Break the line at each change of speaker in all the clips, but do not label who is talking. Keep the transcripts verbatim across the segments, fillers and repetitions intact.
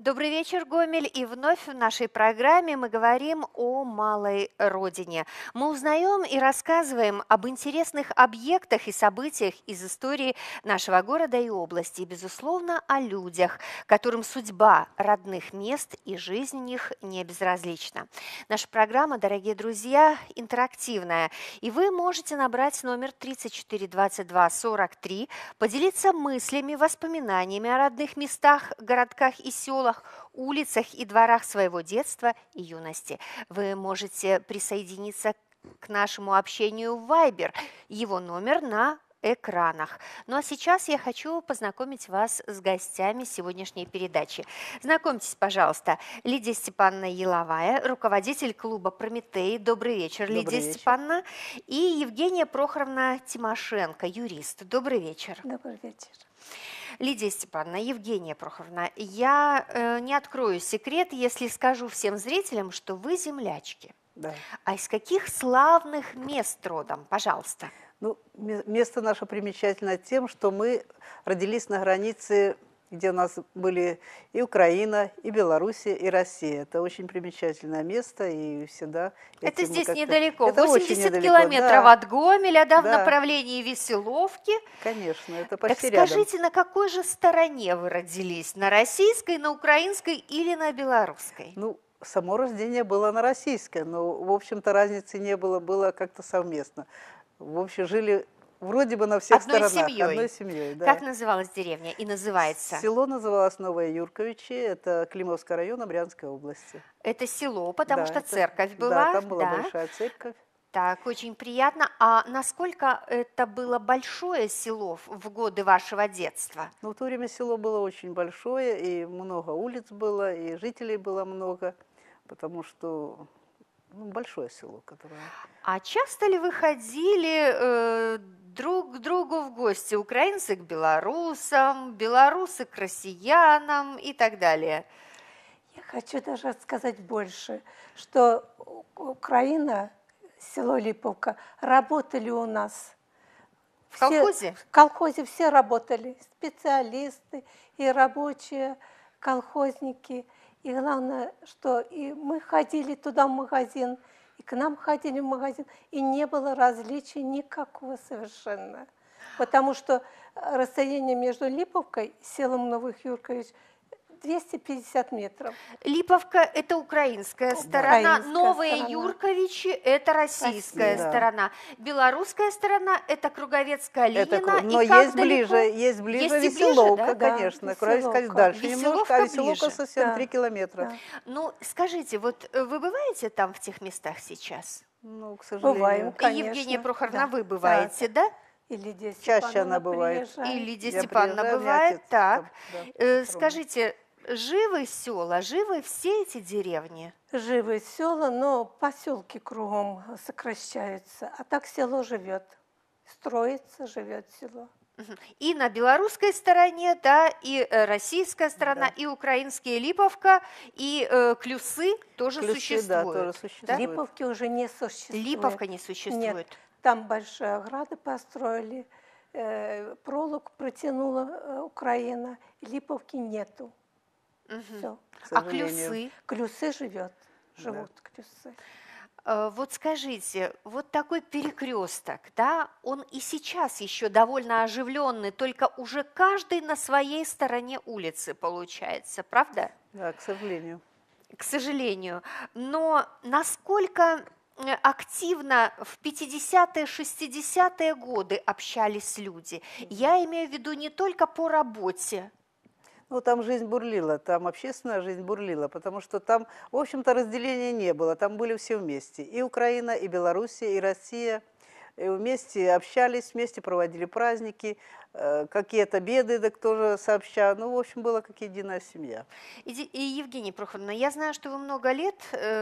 Добрый вечер, Гомель, и вновь в нашей программе мы говорим о малой родине. Мы узнаем и рассказываем об интересных объектах и событиях из истории нашего города и области, и, безусловно, о людях, которым судьба родных мест и жизнь в них не безразлична. Наша программа, дорогие друзья, интерактивная, и вы можете набрать номер тридцать четыре двадцать два сорок три, поделиться мыслями, воспоминаниями о родных местах, городках и селах, улицах и дворах своего детства и юности. Вы можете присоединиться к нашему общению в Вайбер. Его номер на экранах. Ну а сейчас я хочу познакомить вас с гостями сегодняшней передачи. Знакомьтесь, пожалуйста, Лидия Степановна Еловая, руководитель клуба «Прометей». Добрый вечер,
Добрый
Лидия
вечер.
Степановна. И Евгения Прохоровна Тимошенко, юрист. Добрый вечер.
Добрый вечер.
Лидия Степановна, Евгения Прохоровна, я э, не открою секрет, если скажу всем зрителям, что вы землячки.
Да.
А из каких славных мест родом? Пожалуйста.
Ну, место наше примечательно тем, что мы родились на границе, где у нас были и Украина, и Белоруссия, и Россия. Это очень примечательное место, и всегда...
Это здесь недалеко,
это
восемьдесят
недалеко,
километров
да.
от Гомеля, да, в
Да.
направлении Веселовки.
Конечно, это
Так
почти рядом.
скажите, на какой же стороне вы родились? На российской, на украинской или на белорусской?
Ну, само рождение было на российской, но, в общем-то, разницы не было, было как-то совместно. В общем, жили вроде бы на всех
Одной
сторонах.
семьей.
Одной семьей, да.
Как называлась деревня и называется?
Село называлось Новое Юрковичи, это Климовский район Брянской области.
Это село, потому
Да,
что
это-
церковь была.
Да, там была
да.
большая церковь.
Так, очень приятно. А насколько это было большое село в годы вашего детства?
Но в то время село было очень большое, и много улиц было, и жителей было много, потому что ну, большое село, которое...
А часто ли вы ходили э, друг к другу в гости? Украинцы к белорусам, белорусы к россиянам и так далее?
Я хочу даже сказать больше, что У- Украина, село Липовка, работали у нас.
В колхозе?
В колхозе все работали, специалисты и рабочие, колхозники. И главное, что и мы ходили туда в магазин, и к нам ходили в магазин, и не было различий никакого совершенно. Потому что расстояние между Липовкой и селом Новых Юркович двести пятьдесят метров.
Липовка – это украинская сторона,
Украинская
Новые
сторона.
Юрковичи – это российская
Россия.
сторона, белорусская сторона – это Круговецкая
Это,
Линина.
но
и как
есть
далеко?
ближе, есть ближе
Есть и ближе,
Веселовка,
да?
Да,
конечно. Круговецкая
Веселовка.
дальше
Веселовка
немножко, а Веселовка
ближе.
совсем
Да.
три километра.
Да.
Ну, скажите, вот э, вы бываете там в тех местах сейчас?
Ну, к сожалению.
Бываем,
И
конечно.
Евгения Прохоровна,
Да.
вы бываете, да?
И Лидия
Чаще
Степановна
она бывает.
приезжает.
И Лидия
Я
Степановна
приезжаю, у меня
бывает.
отец
Так,
там, да,
Э,
похоронен.
скажите, живы села, живы все эти деревни?
Живы села, но поселки кругом сокращаются. А так село живет. Строится, живет село.
Мгм. И на белорусской стороне, да, и э, российская сторона,
Да.
и украинские Липовка, и э, Клюсы тоже
Клюсы,
существуют.
да, тоже существуют.
Липовки уже не существует.
Липовка не существует.
Нет, там большие ограды построили, э, пролог протянула э, Украина, Липовки нету.
Мгм.
Все.
К
А
сожалению.
Клюсы?
Клюсы живет, живут Клюсы.
Э, Вот скажите, вот такой перекресток, да, он и сейчас еще довольно оживленный, только уже каждый на своей стороне улицы получается, правда?
Да, к сожалению.
К сожалению. Но насколько э, активно в пятидесятые, шестидесятые годы общались люди? Я имею в виду не только по работе.
Ну, там жизнь бурлила, там общественная жизнь бурлила, потому что там, в общем-то, разделения не было, там были все вместе. И Украина, и Белоруссия, и Россия. И вместе общались, вместе проводили праздники, э, какие-то беды, так тоже сообща. Ну, в общем, была как единая семья.
И, Ди- и, Евгения Прохоровна, я знаю, что вы много лет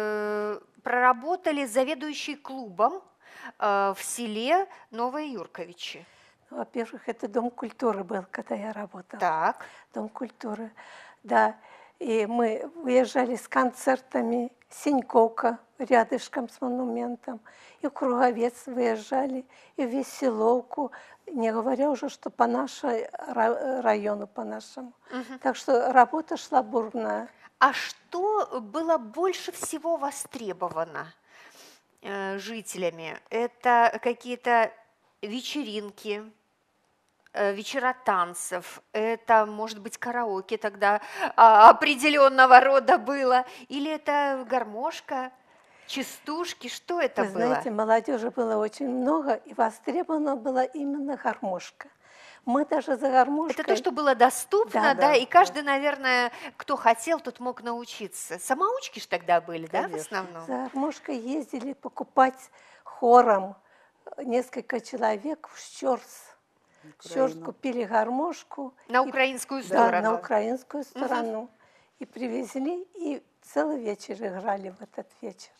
э, проработали заведующей клубом э, в селе Новые Юрковичи.
Во-первых, это Дом культуры был, когда я работала.
Так.
Дом культуры, да. И мы выезжали с концертами, Синьковка рядышком с монументом, и в Круговец выезжали, и в Веселовку, не говоря уже, что по нашему району, по нашему. Угу. Так что работа шла бурная.
А что было больше всего востребовано э, жителями? Это какие-то вечеринки, э, вечера танцев, это, может быть, караоке тогда а, определенного рода было, или это гармошка, частушки, что это
Вы
было?
знаете, молодежи было очень много, и востребована была именно гармошка. Мы даже за гармошкой...
Это то, что было доступно, да, да, да и каждый, да. наверное, кто хотел, тот мог научиться. Самоучки ж тогда были, конечно, да, в основном?
За гармошкой ездили покупать хором несколько человек в Щорс. В Щорс купили гармошку.
На украинскую
и,
сторону.
Да, на украинскую сторону. Угу. И привезли, и целый вечер играли в этот вечер.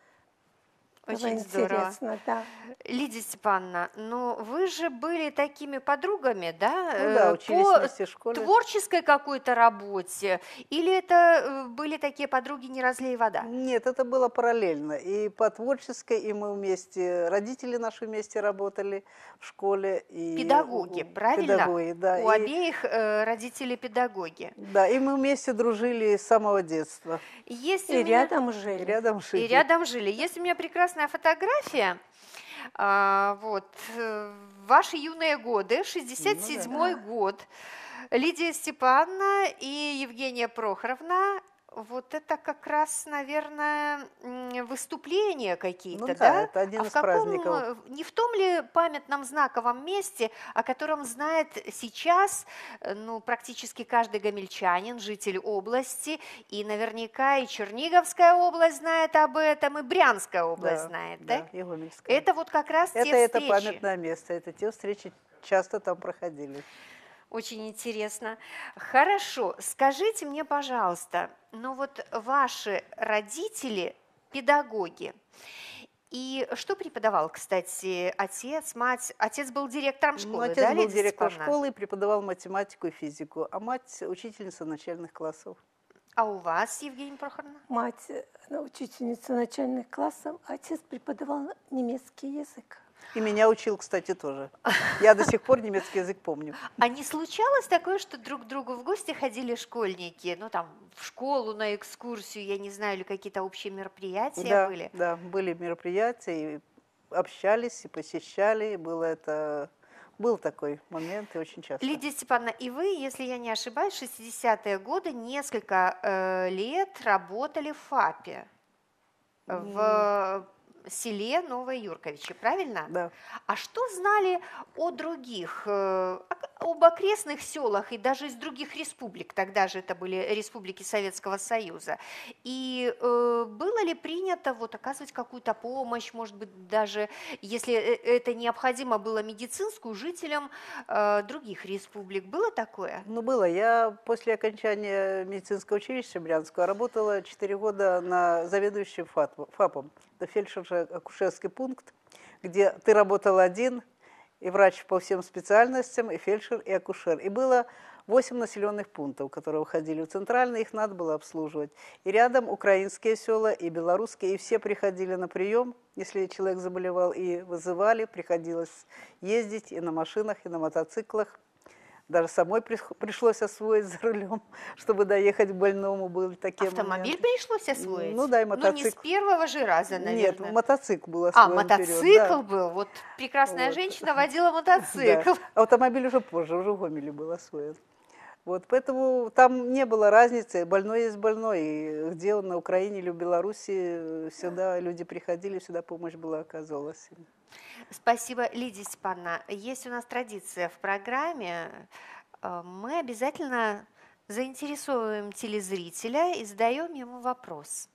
Очень
здорово.
Интересно,
да.
Лидия Степановна, ну вы же были такими подругами, да?
Ну да, учились
по
вместе в школе.
Творческой какой-то работе? Или это были такие подруги не разлей вода?
Нет, это было параллельно. И по творческой, и мы вместе, родители наши вместе работали в школе. И
педагоги,
у,
правильно?
Педагоги, да.
У
и,
обеих э, родители педагоги.
Да, и мы вместе дружили с самого детства.
Есть
и
меня...
рядом жили.
И рядом жили.
И рядом жили. Есть у меня прекрасная фотография. А, вот, ваши юные годы, шестьдесят седьмой ну, да. год. Лидия Степановна и Евгения Прохоровна. Вот это как раз, наверное, выступления какие-то,
ну,
да?
да? Это один
а
из
в каком,
праздников.
Не в том ли памятном знаковом месте, о котором знает сейчас, ну, практически каждый гомельчанин, житель области, и наверняка и Черниговская область знает об этом, и Брянская область да, знает, да?
Да, и Гомельская.
Это вот как раз
это,
те
это
встречи.
Это памятное место, это те встречи часто там проходили.
Очень интересно. Хорошо, скажите мне, пожалуйста, ну вот ваши родители педагоги, и что преподавал, кстати, отец, мать? Отец был директором школы,
ну, отец
да,
был
Лидия
директором
Степановна?
школы и преподавал математику и физику, а мать учительница начальных классов.
А у вас, Евгения Прохоровна?
Мать учительница начальных классов, отец преподавал немецкий язык.
И меня учил, кстати, тоже. Я до сих пор немецкий язык помню.
А не случалось такое, что друг к другу в гости ходили школьники? Ну, там, в школу, на экскурсию, я не знаю, или какие-то общие мероприятия
да,
были? Да,
были мероприятия, и общались, и посещали. И было это... Был такой момент, и очень часто.
Лидия Степановна, и вы, если я не ошибаюсь, в шестидесятые годы несколько э, лет работали в ФАПе, mm. в селе Новые Юрковичи, правильно?
Да.
А что знали о других, э, об окрестных селах и даже из других республик? Тогда же это были республики Советского Союза. И э, было ли принято вот оказывать какую-то помощь, может быть, даже если это необходимо было медицинскую, жителям э, других республик? Было такое?
Ну, было. Я после окончания медицинского училища Брянского работала четыре года на заведующей ФАПом. Это фельдшерско-акушерский пункт, где ты работал один, и врач по всем специальностям, и фельдшер, и акушер. И было восемь населенных пунктов, которые уходили в центральный, их надо было обслуживать. И рядом украинские села, и белорусские, и все приходили на прием, если человек заболевал, и вызывали, приходилось ездить и на машинах, и на мотоциклах. Даже самой пришлось освоить за рулем, чтобы доехать к больному. Были такие
Автомобиль
моменты.
пришлось освоить?
Ну да, и мотоцикл.
Ну не с первого же раза, наверное.
Нет, мотоцикл был освоен.
А, мотоцикл
вперед, да.
был? Вот прекрасная
вот.
женщина водила мотоцикл.
Да. Автомобиль уже позже, уже в Гомеле был освоен. Вот, поэтому там не было разницы, больной есть больной. И где он, на Украине или в Беларуси, всегда люди приходили, всегда помощь была оказывалась.
Спасибо, Лидия Степановна. Есть у нас традиция в программе. Мы обязательно заинтересовываем телезрителя и задаем ему вопрос.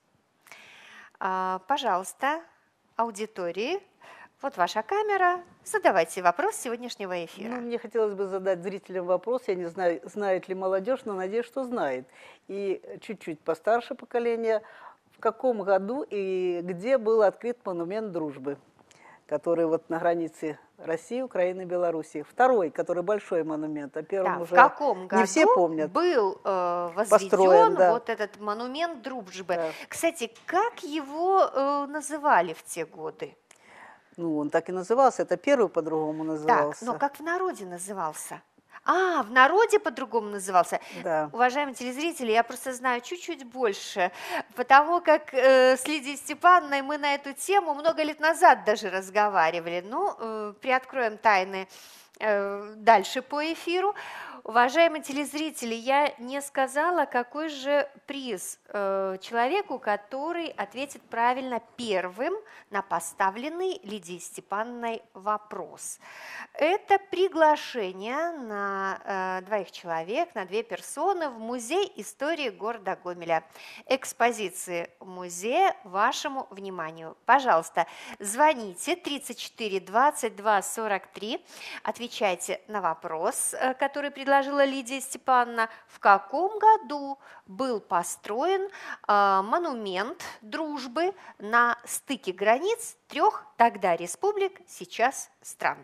Пожалуйста, аудитории, вот ваша камера, задавайте вопрос сегодняшнего эфира.
Ну, мне хотелось бы задать зрителям вопрос, я не знаю, знает ли молодежь, но надеюсь, что знает. И чуть-чуть постарше поколение, в каком году и где был открыт монумент дружбы, который вот на границе России, Украины, Белоруссии. Второй, который большой монумент, а первым
да,
уже
в каком году
не все помнят.
Был э, возведен
Построен, да.
вот этот монумент дружбы.
Да.
Кстати, как его э, называли в те годы?
Ну, он так и назывался, это первый по-другому назывался.
Так, но как в народе назывался? А, в народе по-другому назывался.
Да.
Уважаемые телезрители, я просто знаю чуть-чуть больше, потому как э, с Лидией Степановной мы на эту тему много лет назад даже разговаривали. Ну, э, приоткроем тайны э, дальше по эфиру. Уважаемые телезрители, я не сказала, какой же приз э, человеку, который ответит правильно первым на поставленный Лидией Степановной вопрос. Это приглашение на э, двоих человек, на две персоны в Музей истории города Гомеля. Экспозиции музея вашему вниманию. Пожалуйста, звоните тридцать четыре двадцать два сорок три, отвечайте на вопрос, э, который предложил предложила Лидия Степановна, в каком году был построен э, монумент дружбы на стыке границ трех тогда республик, сейчас стран.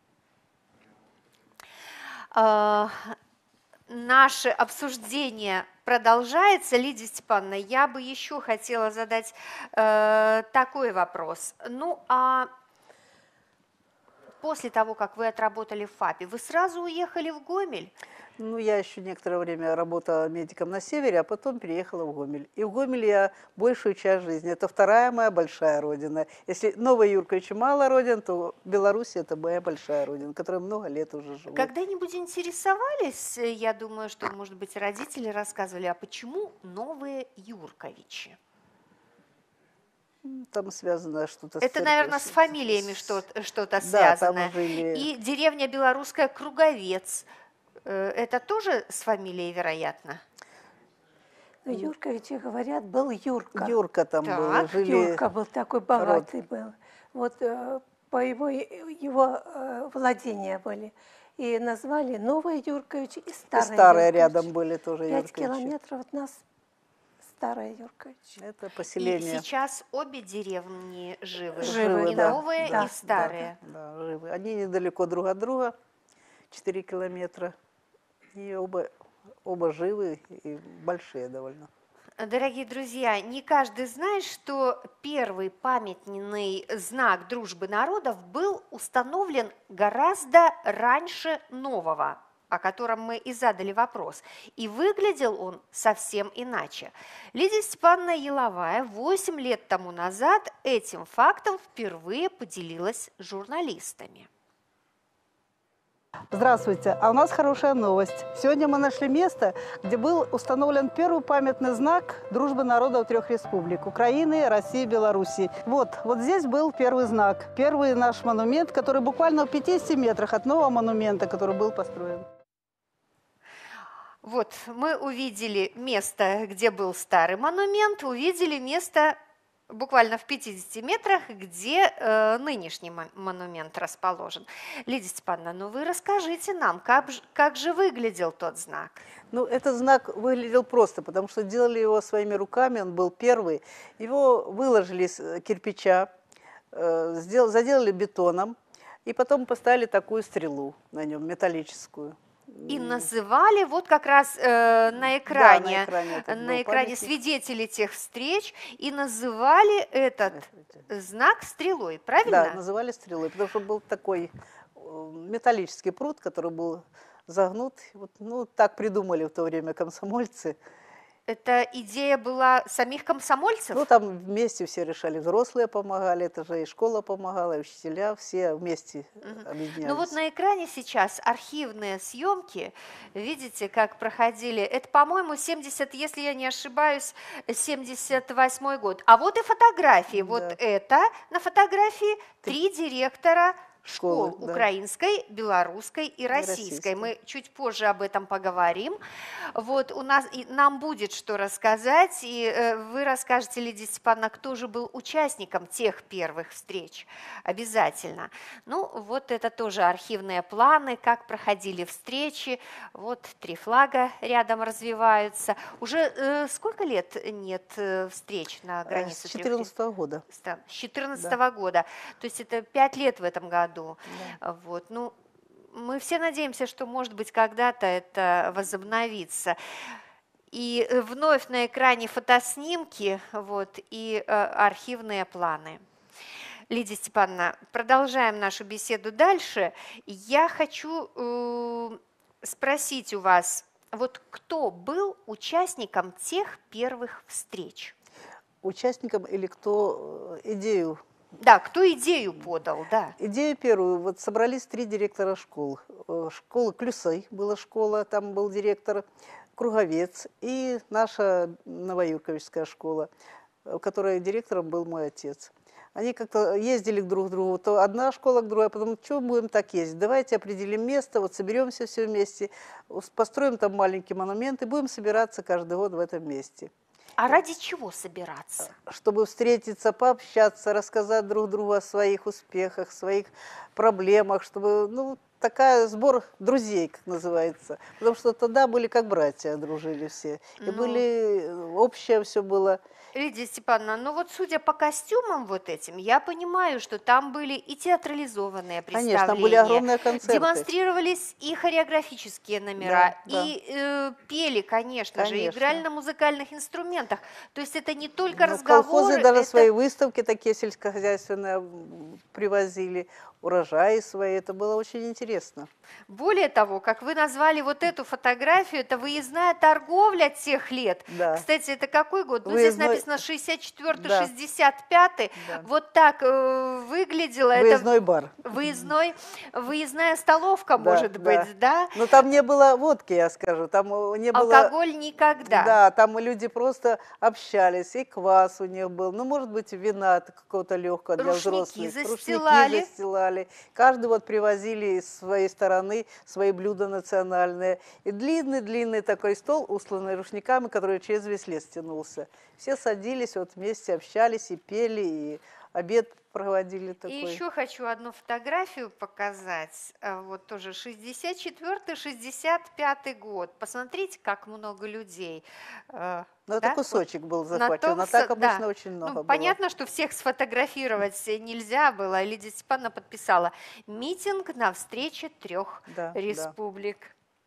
Э, наше обсуждение продолжается. Лидия Степановна, я бы еще хотела задать э, такой вопрос. Ну, а после того, как вы отработали в ФАПе, вы сразу уехали в Гомель?
Ну, я еще некоторое время работала медиком на севере, а потом переехала в Гомель. И в Гомеле я большую часть жизни. Это вторая моя большая родина. Если Новой Юрковича мало родин, то Беларусь – это моя большая родина, которая много лет уже живет.
Когда-нибудь интересовались, я думаю, что, может быть, родители рассказывали, а почему Новые Юрковичи?
Там связано что-то
Это,
с
наверное, с фамилиями что-то, что-то
да,
связанное.
там жили...
И деревня белорусская Круговец. Это тоже с фамилией, вероятно?
Ну, Юрковичи, говорят, был Юрка.
Юрка там
так,
был. Жили...
Юрка был такой богатый род. был. Вот э, по его, его э, владения были. И назвали Новые Юрковичи и Старые
И старые
Юрковичи.
рядом были тоже
Пять
Юрковичи.
километров от нас Старая Юркович.
Это поселение.
И сейчас обе деревни живы.
Живы,
и
да.
новые,
да,
и старые.
Да, да, живы. Они недалеко друг от друга, четыре километра. И оба, оба живы и большие довольно.
Дорогие друзья, не каждый знает, что первый памятный знак дружбы народов был установлен гораздо раньше нового, о котором мы и задали вопрос. И выглядел он совсем иначе. Лидия Степановна Еловая восемь лет тому назад этим фактом впервые поделилась с журналистами.
Здравствуйте, а у нас хорошая новость. Сегодня мы нашли место, где был установлен первый памятный знак дружбы народов трех республик – Украины, России, Белоруссии. Вот, вот здесь был первый знак, первый наш монумент, который буквально в пятидесяти метрах от нового монумента, который был построен.
Вот, мы увидели место, где был старый монумент, увидели место буквально в пятидесяти метрах, где э, нынешний монумент расположен. Лидия Степановна, ну вы расскажите нам, как, как же выглядел тот знак?
Ну, этот знак выглядел просто, потому что делали его своими руками, он был первый. Его выложили из кирпича, э, сделали, заделали бетоном, и потом поставили такую стрелу на нем, металлическую.
И называли вот как раз э, на экране,
да, на экране,
на экране свидетели тех встреч, и называли этот знак стрелой, правильно?
Да, называли стрелой, потому что был такой металлический пруд, который был загнут. Вот, ну, так придумали в то время комсомольцы.
Это идея была самих комсомольцев?
Ну, там вместе все решали, взрослые помогали, это же и школа помогала, и учителя, все вместе угу. объединялись.
Ну вот на экране сейчас архивные съемки, видите, как проходили, это, по-моему, семьдесят, если я не ошибаюсь, семьдесят восьмой год. А вот и фотографии, да. Вот это на фотографии три директора школ Школы, украинской, да. белорусской и российской. и российской. Мы чуть позже об этом поговорим. Вот у нас и нам будет что рассказать, и э, вы расскажете, Лидия Степановна, кто же был участником тех первых встреч. Обязательно. Ну, вот это тоже архивные планы, как проходили встречи. Вот три флага рядом развиваются. Уже э, сколько лет нет э, встреч на границе?
С две тысячи четырнадцатого года.
С две тысячи четырнадцатого да. года. То есть это пять лет в этом году. Да. Вот, ну, мы все надеемся, что, может быть, когда-то это возобновится. И вновь на экране фотоснимки, вот, и э, архивные планы. Лидия Степановна, продолжаем нашу беседу дальше. Я хочу э, спросить у вас, вот кто был участником тех первых встреч?
Участникам или кто идею?
Да, кто идею подал, да.
Идею первую, вот собрались три директора школ. Школа Клюсей была школа, там был директор Круговец, и наша Новоюрковичская школа, в которой директором был мой отец. Они как-то ездили друг к другу, то одна школа к другой, а потом, что будем так ездить? Давайте определим место, вот соберемся все вместе, построим там маленький монумент и будем собираться каждый год в этом месте.
А ради чего собираться?
Чтобы встретиться, пообщаться, рассказать друг другу о своих успехах, своих проблемах, чтобы, ну, такая сбор друзей, как называется. Потому что тогда были как братья, дружили все. И ну, были, общее все было.
Лидия Степановна, ну вот судя по костюмам вот этим, я понимаю, что там были и театрализованные представления.
Конечно, там были огромные концерты.
Демонстрировались и хореографические номера, да, и да. Э, пели, конечно, конечно же, играли на музыкальных инструментах. То есть это не только ну, разговоры.
Колхозы даже
это...
свои выставки такие сельскохозяйственные привозили, урожаи свои. Это было очень интересно.
Более того, как вы назвали вот эту фотографию, это выездная торговля тех лет. Да. Кстати, это какой год? Ну, Выездной... здесь написано шестьдесят четвёртый — шестьдесят пятый. Да. Вот так э, выглядело.
Выездной
это...
бар.
Выездной, выездная столовка, да, может быть, да?
да? Но там не было водки, я скажу. Там не было...
Алкоголь никогда.
Да, там люди просто общались, и квас у них был. Ну, может быть, вина какого-то легкого для взрослых.
Застилали.
Рушники застилали. Каждый вот привозили из своей стороны свои блюда национальные. И длинный-длинный такой стол, устланный рушниками, который через весь лес тянулся. Все садились, вот вместе общались и пели, и обед проводили такой.
И еще хочу одну фотографию показать. Вот тоже шестьдесят четвёртый — шестьдесят пятый год. Посмотрите, как много людей.
Ну, да? Это кусочек вот был захвачен, а так обычно да. очень много
ну,
было.
Понятно, что всех сфотографировать нельзя было. Лидия Степановна подписала митинг на встрече трех да, республик.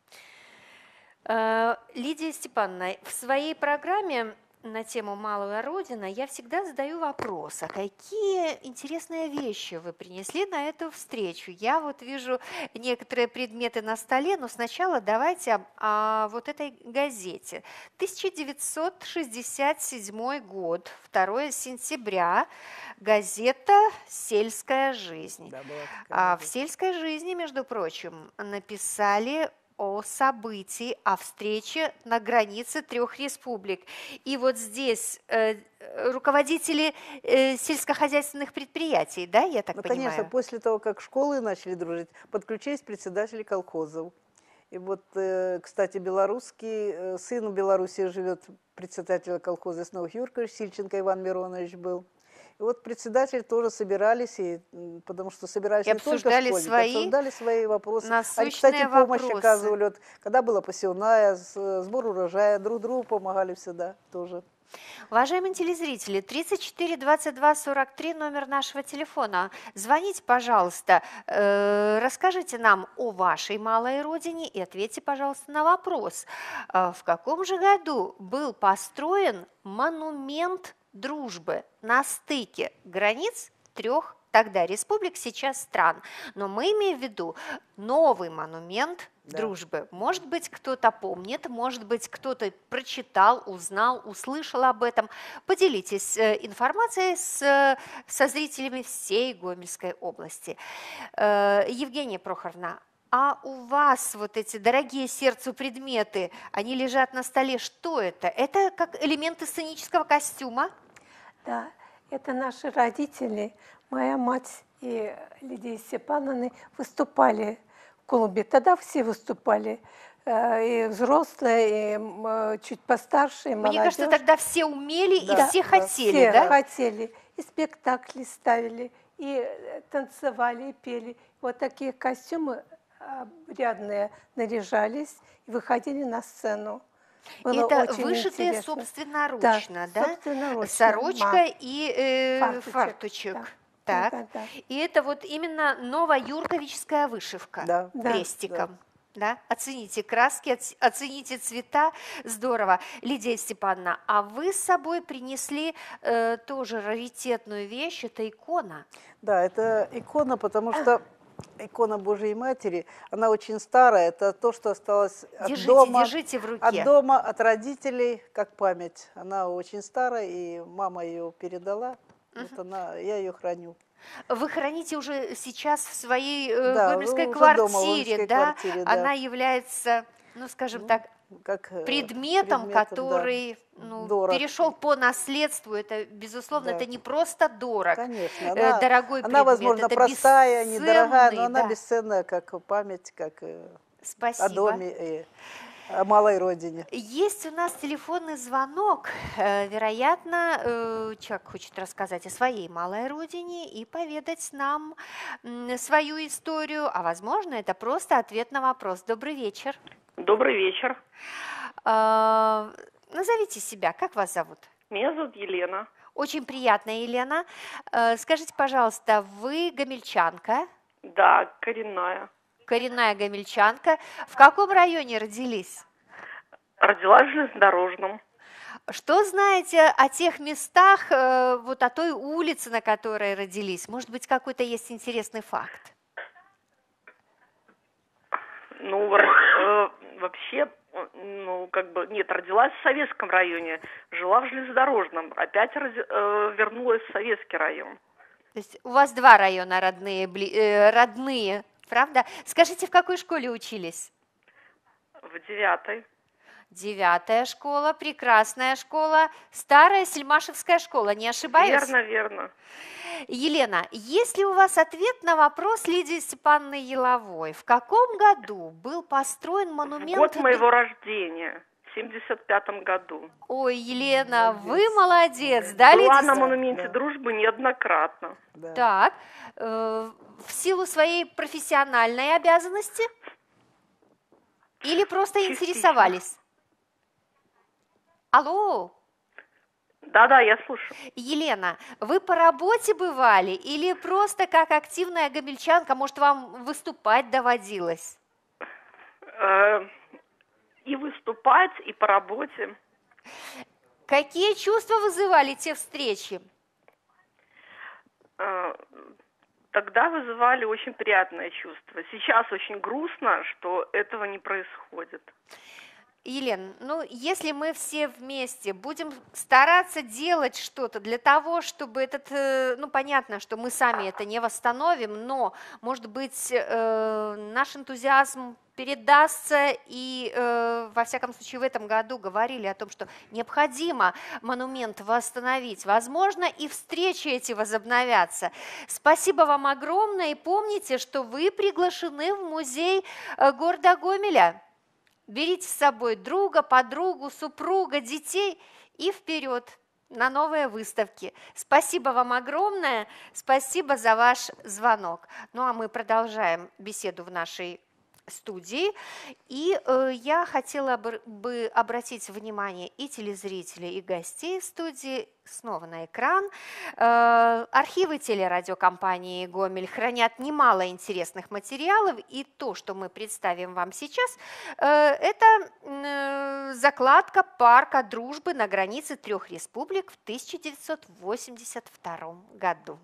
Да. Лидия Степановна, в своей программе на тему «Малая Родина» я всегда задаю вопрос, а какие интересные вещи вы принесли на эту встречу? Я вот вижу некоторые предметы на столе, но сначала давайте о, о вот этой газете. тысяча девятьсот шестьдесят седьмой год, второе сентября, газета «Сельская жизнь». Да, была такая а в «Сельской жизни», между прочим, написали о событии, о встрече на границе трех республик. И вот здесь э, руководители э, сельскохозяйственных предприятий, да, я так
ну,
понимаю?
Конечно, после того, как школы начали дружить, подключились председатели колхозов. И вот, э, кстати, белорусский, э, сын в Беларуси живет, председатель колхоза из Новых Юркович, Сильченко Иван Миронович был. И вот председатели тоже собирались, и, потому что собирались
и
не только школьники,
свои
обсуждали свои вопросы.
Насущные
Они, кстати, помощь
вопросы.
оказывали. Вот, когда была посевная, сбор урожая, друг другу помогали всегда тоже.
Уважаемые телезрители, тридцать четыре двадцать два сорок три номер нашего телефона. Звоните, пожалуйста, э, расскажите нам о вашей малой родине и ответьте, пожалуйста, на вопрос. Э, в каком же году был построен монумент дружбы на стыке границ трех тогда республик, сейчас стран? Но мы имеем в виду новый монумент да. дружбы. Может быть, кто-то помнит, может быть, кто-то прочитал, узнал, услышал об этом. Поделитесь информацией с, со зрителями всей Гомельской области. Евгения Прохоровна, а у вас вот эти дорогие сердцу предметы, они лежат на столе. Что это? Это как элементы сценического костюма?
Да, это наши родители. Моя мать и Лидия Степановна выступали в клубе. Тогда все выступали. И взрослые, и чуть постарше, и молодежь.
Мне кажется, тогда все умели
да,
и все
да,
хотели,
все
да?
хотели. И спектакли ставили, и танцевали, и пели. Вот такие костюмы обрядные наряжались и выходили на сцену. Было
это вышитые интересно. собственноручно, да? да? Собственноручно. Сорочка Ма. и э, фартучек. фартучек. Да. Так. Да, да, да. И это вот именно новоюрковическая вышивка
да.
крестиком. Да? Оцените краски, оц- оцените цвета, здорово. Лидия Степановна, а вы с собой принесли э, тоже раритетную вещь, это икона.
Да, это икона, потому что икона Божией Матери, она очень старая, это то, что осталось от
Держите,
дома,
держите в руке.
от дома, от родителей, как память. Она очень старая, и мама ее передала, вот она, я ее храню.
Вы храните уже сейчас в своей э,
Да,
гомельской
уже дома, в
квартире,
гомельской
да?
квартире, да.
Она является, ну, скажем
Ну,
так,
как э,
предметом,
предметом,
который
да,
ну,
дорог.
перешел по наследству. Это, безусловно,
Да.
это не просто дорог,
Конечно,
э,
она,
дорогой
она
предмет,
возможно,
это
простая, недорогая, но
бесценный,
она
да.
бесценная, как память, как э, о
Спасибо.
доме и о малой родине.
Есть у нас телефонный звонок. Э, Вероятно, э, человек хочет рассказать о своей малой родине и поведать нам м, свою историю, а возможно, это просто ответ на вопрос. Добрый вечер.
Добрый вечер.
Э, Назовите себя, как вас зовут?
Меня зовут Елена.
Очень приятно, Елена. Э, Скажите, пожалуйста, вы гомельчанка,
Да, коренная.
коренная гомельчанка. В каком районе родились?
Родилась в железнодорожном.
Что знаете о тех местах, э, вот о той улице, на которой родились? Может быть, какой-то есть интересный факт?
Ну, э, вообще, ну, как бы, нет, родилась в Советском районе, жила в железнодорожном, опять роди- э, вернулась в Советский район.
То есть у вас два района родные, бли- э, родные, правда? Скажите, в какой школе учились?
В девятой.
Девятая школа, прекрасная школа, старая Сельмашевская школа, не ошибаюсь?
Верно, верно.
Елена, есть ли у вас ответ на вопрос Лидии Степановны Еловой? В каком году был построен
В
монумент...
год моего рождения, в семьдесят пятом году.
Ой, Елена, вы молодец, да,
Была
Лидия
на
Степановна?
монументе
Да.
дружбы неоднократно.
Да.
Так, э, в силу своей профессиональной обязанности или просто
Частично.
интересовались? Алло,
Да-да, я слушаю.
Елена, вы по работе бывали или просто как активная гомельчанка, может, вам выступать доводилось?
Э, И выступать, и по работе.
Какие чувства вызывали те встречи?
Э, Тогда вызывали очень приятное чувство. Сейчас очень грустно, что этого не происходит.
Елена, ну если мы все вместе будем стараться делать что-то для того, чтобы этот, э, ну понятно, что мы сами это не восстановим, но, может быть, э, наш энтузиазм передастся, и э, во всяком случае в этом году говорили о том, что необходимо монумент восстановить. Возможно, и встречи эти возобновятся. Спасибо вам огромное, и помните, что вы приглашены в музей э, города Гомеля. Берите с собой друга, подругу, супруга, детей и вперед на новые выставки. Спасибо вам огромное, спасибо за ваш звонок. Ну а мы продолжаем беседу в нашей студии. И э, я хотела бы обратить внимание и телезрителей, и гостей в студии снова на экран. Э, архивы телерадиокомпании «Гомель» хранят немало интересных материалов, и то, что мы представим вам сейчас, э, это э, закладка парка дружбы на границе трех республик в тысяча девятьсот восемьдесят втором году.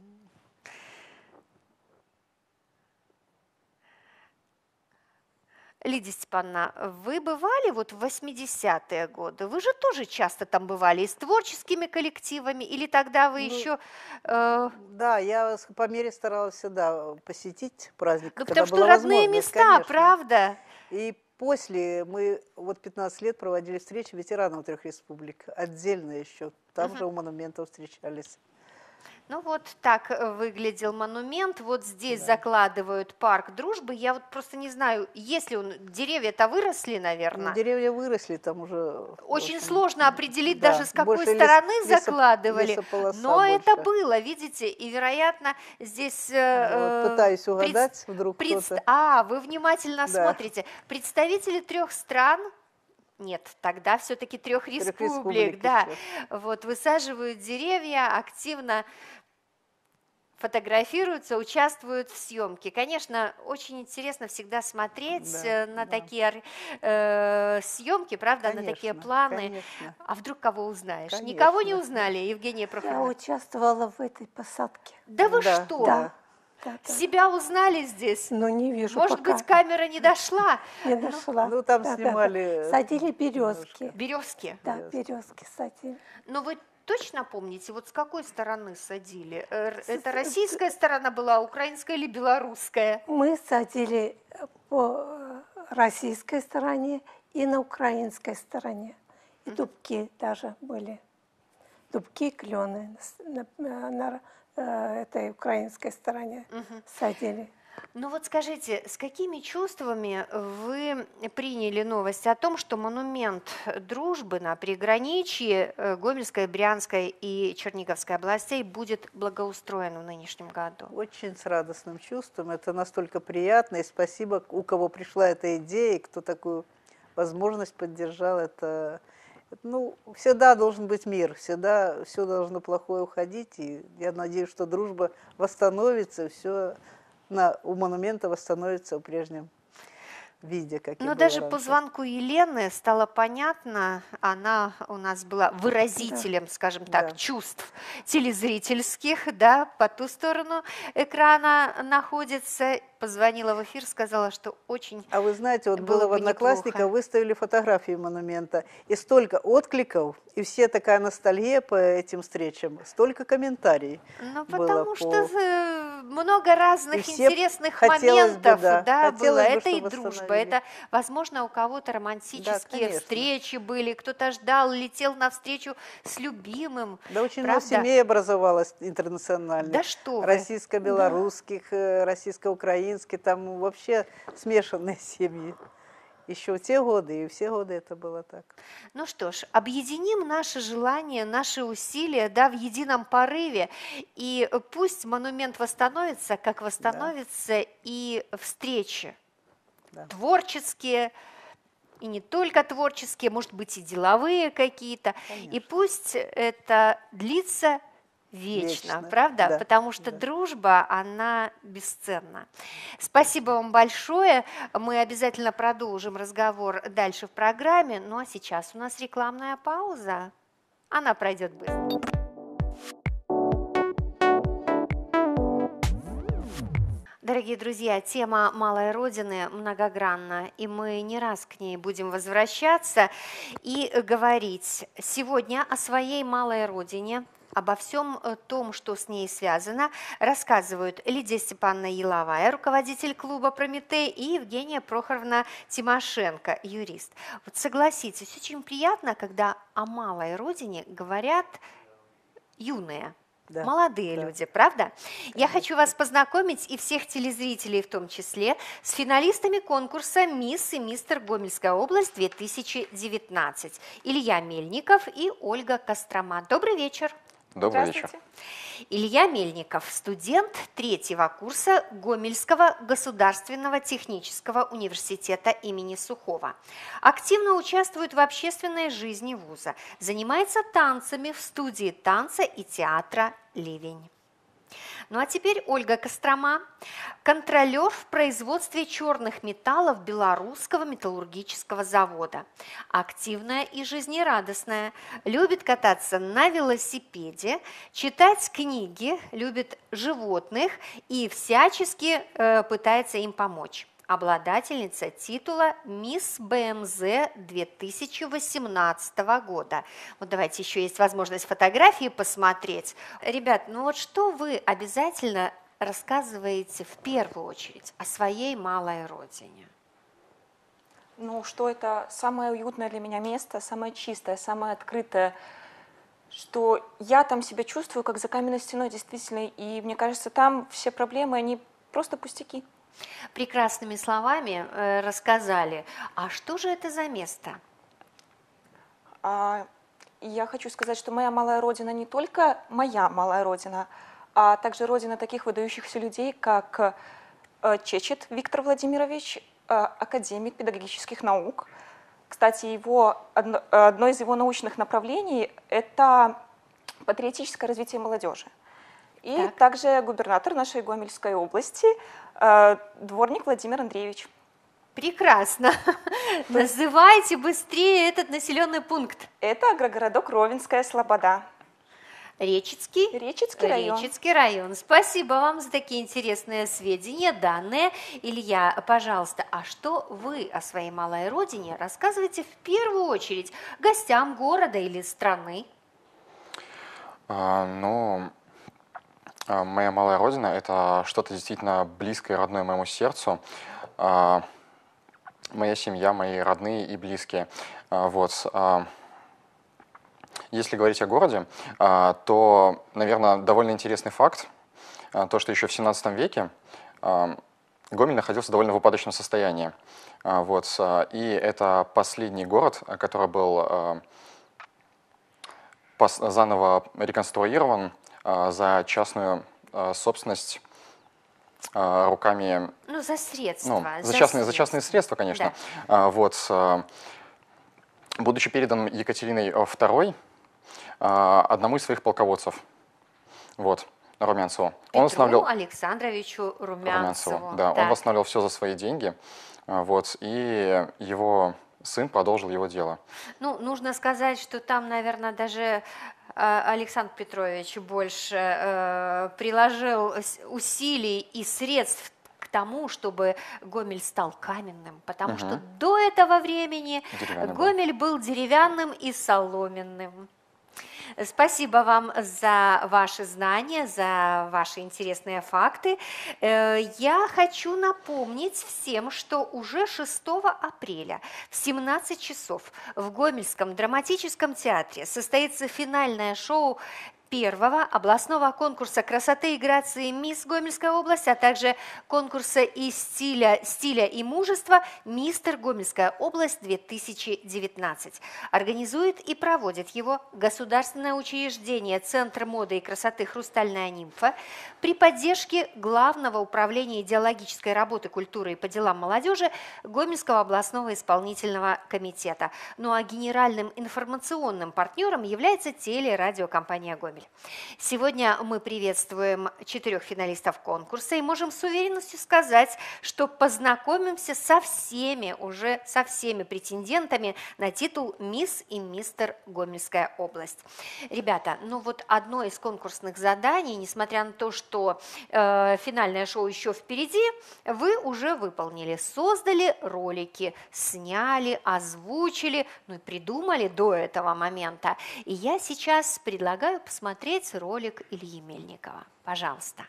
Лидия Степановна, вы бывали вот в восьмидесятые годы? Вы же тоже часто там бывали и с творческими коллективами, или тогда вы
Ну,
еще... Э,
Да, я с- по мере старалась всегда посетить праздник,
ну,
когда
потому что
была
родные
возможность,
места,
конечно.
правда?
И после мы вот пятнадцать лет проводили встречи ветеранов трех республик, отдельно еще, там
Мгм.
же у монументов встречались.
Ну вот так э, выглядел монумент, вот здесь закладывают парк дружбы. Я вот просто не знаю, есть ли он, деревья-то выросли,
Ну,
наверное.
деревья выросли, там уже... в
Очень
общем,
сложно определить
да,
даже, с какой
больше лес-
стороны
лесо-
закладывали.
лесополоса
Но это
больше.
было, видите, и, вероятно, здесь... э,
Вот, пытаюсь
пред-
угадать, вдруг
Предст-
кто-то...
А, вы внимательно
Да.
смотрите. Представители трех стран, нет, тогда все-таки трех
Трех
республик,
республик
да,
еще.
вот, высаживают деревья активно фотографируются, участвуют в съемке. Конечно, очень интересно всегда смотреть
Да,
на
да.
такие э, съемки, правда,
Конечно,
на такие планы.
конечно.
А вдруг кого узнаешь?
Конечно.
Никого не узнали, Евгения
Я
Прохоровна?
участвовала в этой посадке.
Да вы
Да,
что?
Да, да, да.
Себя узнали здесь?
Но не вижу
Может
пока.
быть, камера не дошла?
Не дошла.
Ну, там
Да, да, да.
снимали
Садили березки.
Березки.
Да,
Березки.
березки садили.
Но вы точно помните, вот с какой стороны садили? Э,
С-
Это
с-
российская сторона была, украинская или белорусская?
Мы садили по российской стороне и на украинской стороне. И дубки даже были. Дубки, клены на, на- на, э, этой украинской стороне садили.
Ну вот скажите, с какими чувствами вы приняли новость о том, что монумент дружбы на приграничье э, Гомельской, Брянской и Черниговской областей будет благоустроен в нынешнем году?
Очень с радостным чувством. Это настолько приятно. И спасибо, у кого пришла эта идея, и кто такую возможность поддержал. Это, ну, всегда должен быть мир, всегда все должно плохое уходить. И я надеюсь, что дружба восстановится, все на, у монумента восстановится в прежнем виде, как и
Но
было
даже по
раньше.
звонку Елены стало понятно, она у нас была выразителем, скажем так,
Да.
чувств телезрительских, да, по ту сторону экрана находится, позвонила в эфир, сказала, что очень
А вы знаете, вот
было
было в
бы
Одноклассниках,
неплохо.
выставили фотографии монумента, и столько откликов, и все такая ностальгия по этим встречам, столько комментариев
Ну,
было
потому что
по-
э, много разных
И все
интересных
хотелось бы,
моментов,
да,
да, было.
хотелось бы,
Это и
чтобы
дружба,
восстановили.
это, возможно, у кого-то романтические
конечно.
встречи были, кто-то ждал, летел навстречу с любимым.
Да очень много
правда?
семей образовалось интернациональных.
Да что вы.
Российско-белорусских, э, российско-украинских, там вообще смешанные семьи. Еще в те годы, и все годы это было так.
Ну что ж, объединим наши желания, наши усилия, да, в едином порыве, и пусть монумент восстановится, как восстановятся и встречи
Да.
творческие, и не только творческие, может быть, и деловые какие-то, и
Конечно.
пусть это длится вечно,
Вечно,
правда?
да,
Потому что
да.
дружба, она бесценна. Спасибо вам большое. Мы обязательно продолжим разговор дальше в программе. Ну а сейчас у нас рекламная пауза. Она пройдет быстро. Дорогие друзья, тема «Малой Родины» многогранна, и мы не раз к ней будем возвращаться и говорить сегодня о своей малой родине, обо всем том, что с ней связано, рассказывают Лидия Степановна Еловая, руководитель клуба «Прометей», и Евгения Прохоровна Тимошенко, юрист. Вот согласитесь, очень приятно, когда о малой родине говорят юные,
Да,
молодые
да.
люди, правда? Я хочу вас познакомить, и всех телезрителей в том числе, с финалистами конкурса «Мисс и мистер Гомельская область две тысячи девятнадцать». Илья Мельников и Ольга Кострома. Добрый вечер.
Добрый вечер.
Илья Мельников, студент третьего курса Гомельского государственного технического университета имени Сухого. Активно участвует в общественной жизни вуза, занимается танцами в студии танца и театра «Ливень». Ну а теперь Ольга Кострома, контролер в производстве черных металлов Белорусского металлургического завода. Активная и жизнерадостная, любит кататься на велосипеде, читать книги, любит животных и всячески э, пытается им помочь. Обладательница титула «Мисс БМЗ две тысячи восемнадцатого года». Вот давайте еще есть возможность фотографии посмотреть. Ребят, ну вот что вы обязательно рассказываете в первую очередь о своей малой родине?
Ну, что это самое уютное для меня место, самое чистое, самое открытое, что я там себя чувствую как за каменной стеной действительно, и мне кажется, там все проблемы, они просто пустяки.
Прекрасными словами э, рассказали. А что же это за место?
А, я хочу сказать, что моя малая родина не только моя малая родина, а также родина таких выдающихся людей, как э, Чечет Виктор Владимирович, э, академик педагогических наук. Кстати, его, одно, одно из его научных направлений – это патриотическое развитие молодежи. И
Так.
также губернатор нашей Гомельской области, э, дворник Владимир Андреевич.
Прекрасно. Называйте быстрее этот населенный пункт.
Это агрогородок Ровенская Слобода.
Речицкий.
Речицкий район.
Речицкий район. Спасибо вам за такие интересные сведения, данные. Илья, пожалуйста, а что вы о своей малой родине рассказываете в первую очередь гостям города или страны?
А, ну, а, моя малая родина — это что-то действительно близкое и родное моему сердцу. А, моя семья, мои родные и близкие. А, вот. А, если говорить о городе, а, то, наверное, довольно интересный факт, а, то, что еще в семнадцатом веке а, Гомель находился довольно в упадочном состоянии. А, вот. А, и это последний город, который был а, пос- заново реконструирован а, за частную а, собственность а, руками,
Ну, за средства.
ну, за частные, за частные средства, конечно. А, вот, а, будучи передан Екатериной а, второй а, одному из своих полководцев, вот, Румянцеву. Он
Петру
восстанавливал,
Александровичу Румянцеву.
Румянцеву, да, он
Так.
восстанавливал все за свои деньги, а, вот, и его сын продолжил его дело.
Ну, нужно сказать, что там, наверное, даже э, Александр Петрович больше э, приложил с- усилий и средств к тому, чтобы Гомель стал каменным, потому что
Мгм.
до этого времени
Деревянный был.
Гомель был деревянным и соломенным. Спасибо вам за ваши знания, за ваши интересные факты. Э, Я хочу напомнить всем, что уже шестого апреля в семнадцать часов в Гомельском драматическом театре состоится финальное шоу первого областного конкурса красоты и грации «Мисс Гомельская область», а также конкурса и стиля, стиля и мужества «Мистер Гомельская область-две тысячи девятнадцать». Организует и проводит его государственное учреждение Центр моды и красоты «Хрустальная нимфа» при поддержке Главного управления идеологической работы, культуры и по делам молодежи Гомельского областного исполнительного комитета. Ну а генеральным информационным партнером является телерадиокомпания «Гомель». Сегодня мы приветствуем четырех финалистов конкурса и можем с уверенностью сказать, что познакомимся со всеми, уже со всеми претендентами на титул «Мисс» и «Мистер Гомельская область». Ребята, ну вот одно из конкурсных заданий, несмотря на то, что э, финальное шоу еще впереди, вы уже выполнили. Создали ролики, сняли, озвучили, ну и придумали до этого момента. И я сейчас предлагаю посмотреть ролик Ильи Мельникова. Пожалуйста.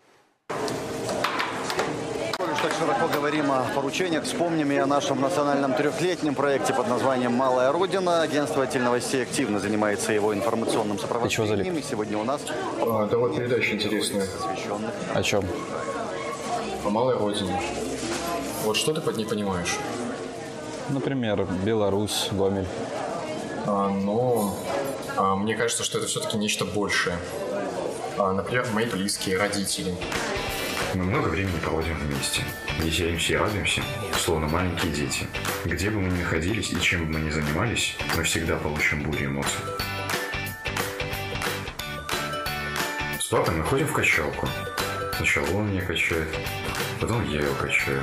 Коль так широко говорим о поручениях, вспомним и о нашем национальном трехлетнем проекте под названием «Малая Родина». Агентство «Теленовостей» активно занимается его информационным сопровождением. И сегодня у нас
А, да вот передача интересная.
посвященных.
О чем? О малой родине. Вот что ты под ней понимаешь?
Например, Беларусь, Гомель.
А, но а, мне кажется, что это все-таки нечто большее. А, например, мои близкие, родители.
Мы много времени проводим вместе. Веселимся и радуемся, словно маленькие дети. Где бы мы ни находились и чем бы мы ни занимались, мы всегда получим бурю эмоций. С папой мы ходим в качалку. Сначала он меня качает, потом я его качаю.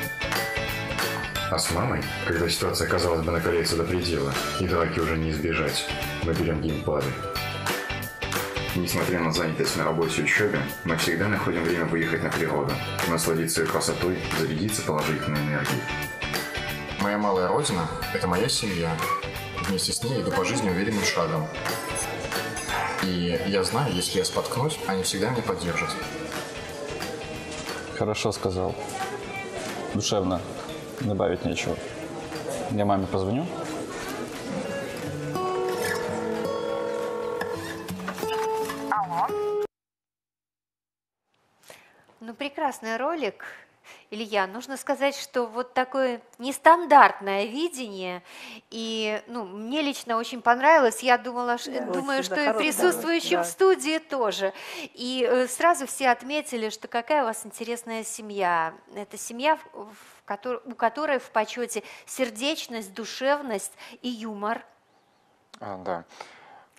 А с мамой, когда ситуация, казалось бы, накаляется до предела, и драки уже не избежать, мы берем геймпады. Несмотря на занятость на работе и учебе, мы всегда находим время выехать на природу, насладиться ее красотой, зарядиться положительной энергией.
Моя малая родина – это моя семья. Вместе с ней я иду по жизни уверенным шагом. И я знаю, если я споткнусь, они всегда меня поддержат.
Хорошо сказал. Душевно. Добавить нечего. Я маме позвоню.
Ну, прекрасный ролик. Илья, нужно сказать, что вот такое нестандартное видение, и ну, мне лично очень понравилось, я думала, ш-
Да,
думаю,
очень,
что
да,
и
хоро- да,
присутствующим
да.
в студии тоже. И э, сразу все отметили, что какая у вас интересная семья. Это семья, в- в котор- у которой в почете сердечность, душевность и юмор.
А, да.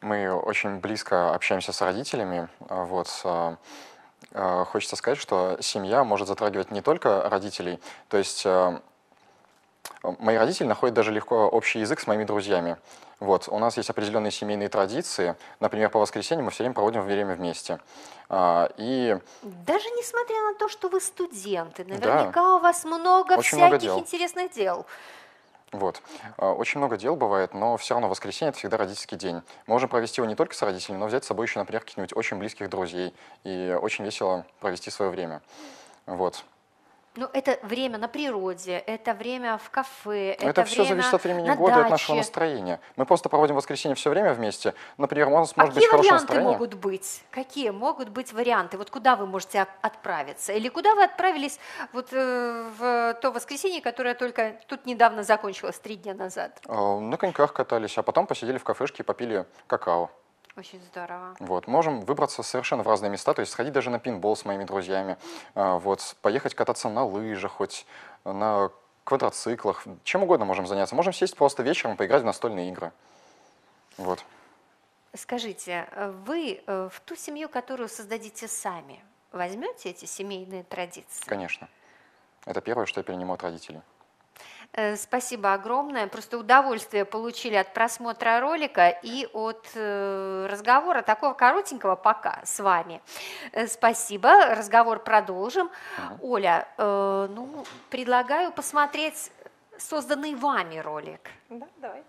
Мы очень близко общаемся с родителями. Вот. Хочется сказать, что семья может затрагивать не только родителей. То есть мои родители находят даже легко общий язык с моими друзьями. Вот. У нас есть определенные семейные традиции. Например, по воскресеньям мы все время проводим время вместе. И...
Даже несмотря на то, что вы студенты, наверняка
да,
у вас много
очень
всяких
много дел.
интересных дел.
Вот. Очень много дел бывает, но все равно воскресенье – это всегда родительский день. Мы можем провести его не только с родителями, но взять с собой еще, например, каких-нибудь очень близких друзей. И очень весело провести свое время. Вот.
Ну, это время на природе, это время в кафе, это,
это все зависит от времени года,
даче.
От нашего настроения. Мы просто проводим воскресенье все время вместе. Например, у нас может
Какие
быть хорошее
варианты
настроение.
могут быть? Какие могут быть варианты? Вот куда вы можете отправиться? Или куда вы отправились вот э, в то воскресенье, которое только тут недавно закончилось, три дня назад?
На коньках катались, а потом посидели в кафешке и попили какао.
Очень здорово.
Вот. Можем выбраться совершенно в разные места, то есть сходить даже на пейнтбол с моими друзьями, вот. Поехать кататься на лыжах, хоть на квадроциклах, чем угодно можем заняться. Можем сесть просто вечером, поиграть в настольные игры. Вот.
Скажите, вы в ту семью, которую создадите сами, возьмете эти семейные традиции?
Конечно. Это первое, что я перениму от родителей.
Спасибо огромное. Просто удовольствие получили от просмотра ролика и от э, разговора такого коротенького пока с вами. Э, спасибо. Разговор продолжим. Угу. Оля, э, ну, предлагаю посмотреть созданный вами ролик.
Да, давайте.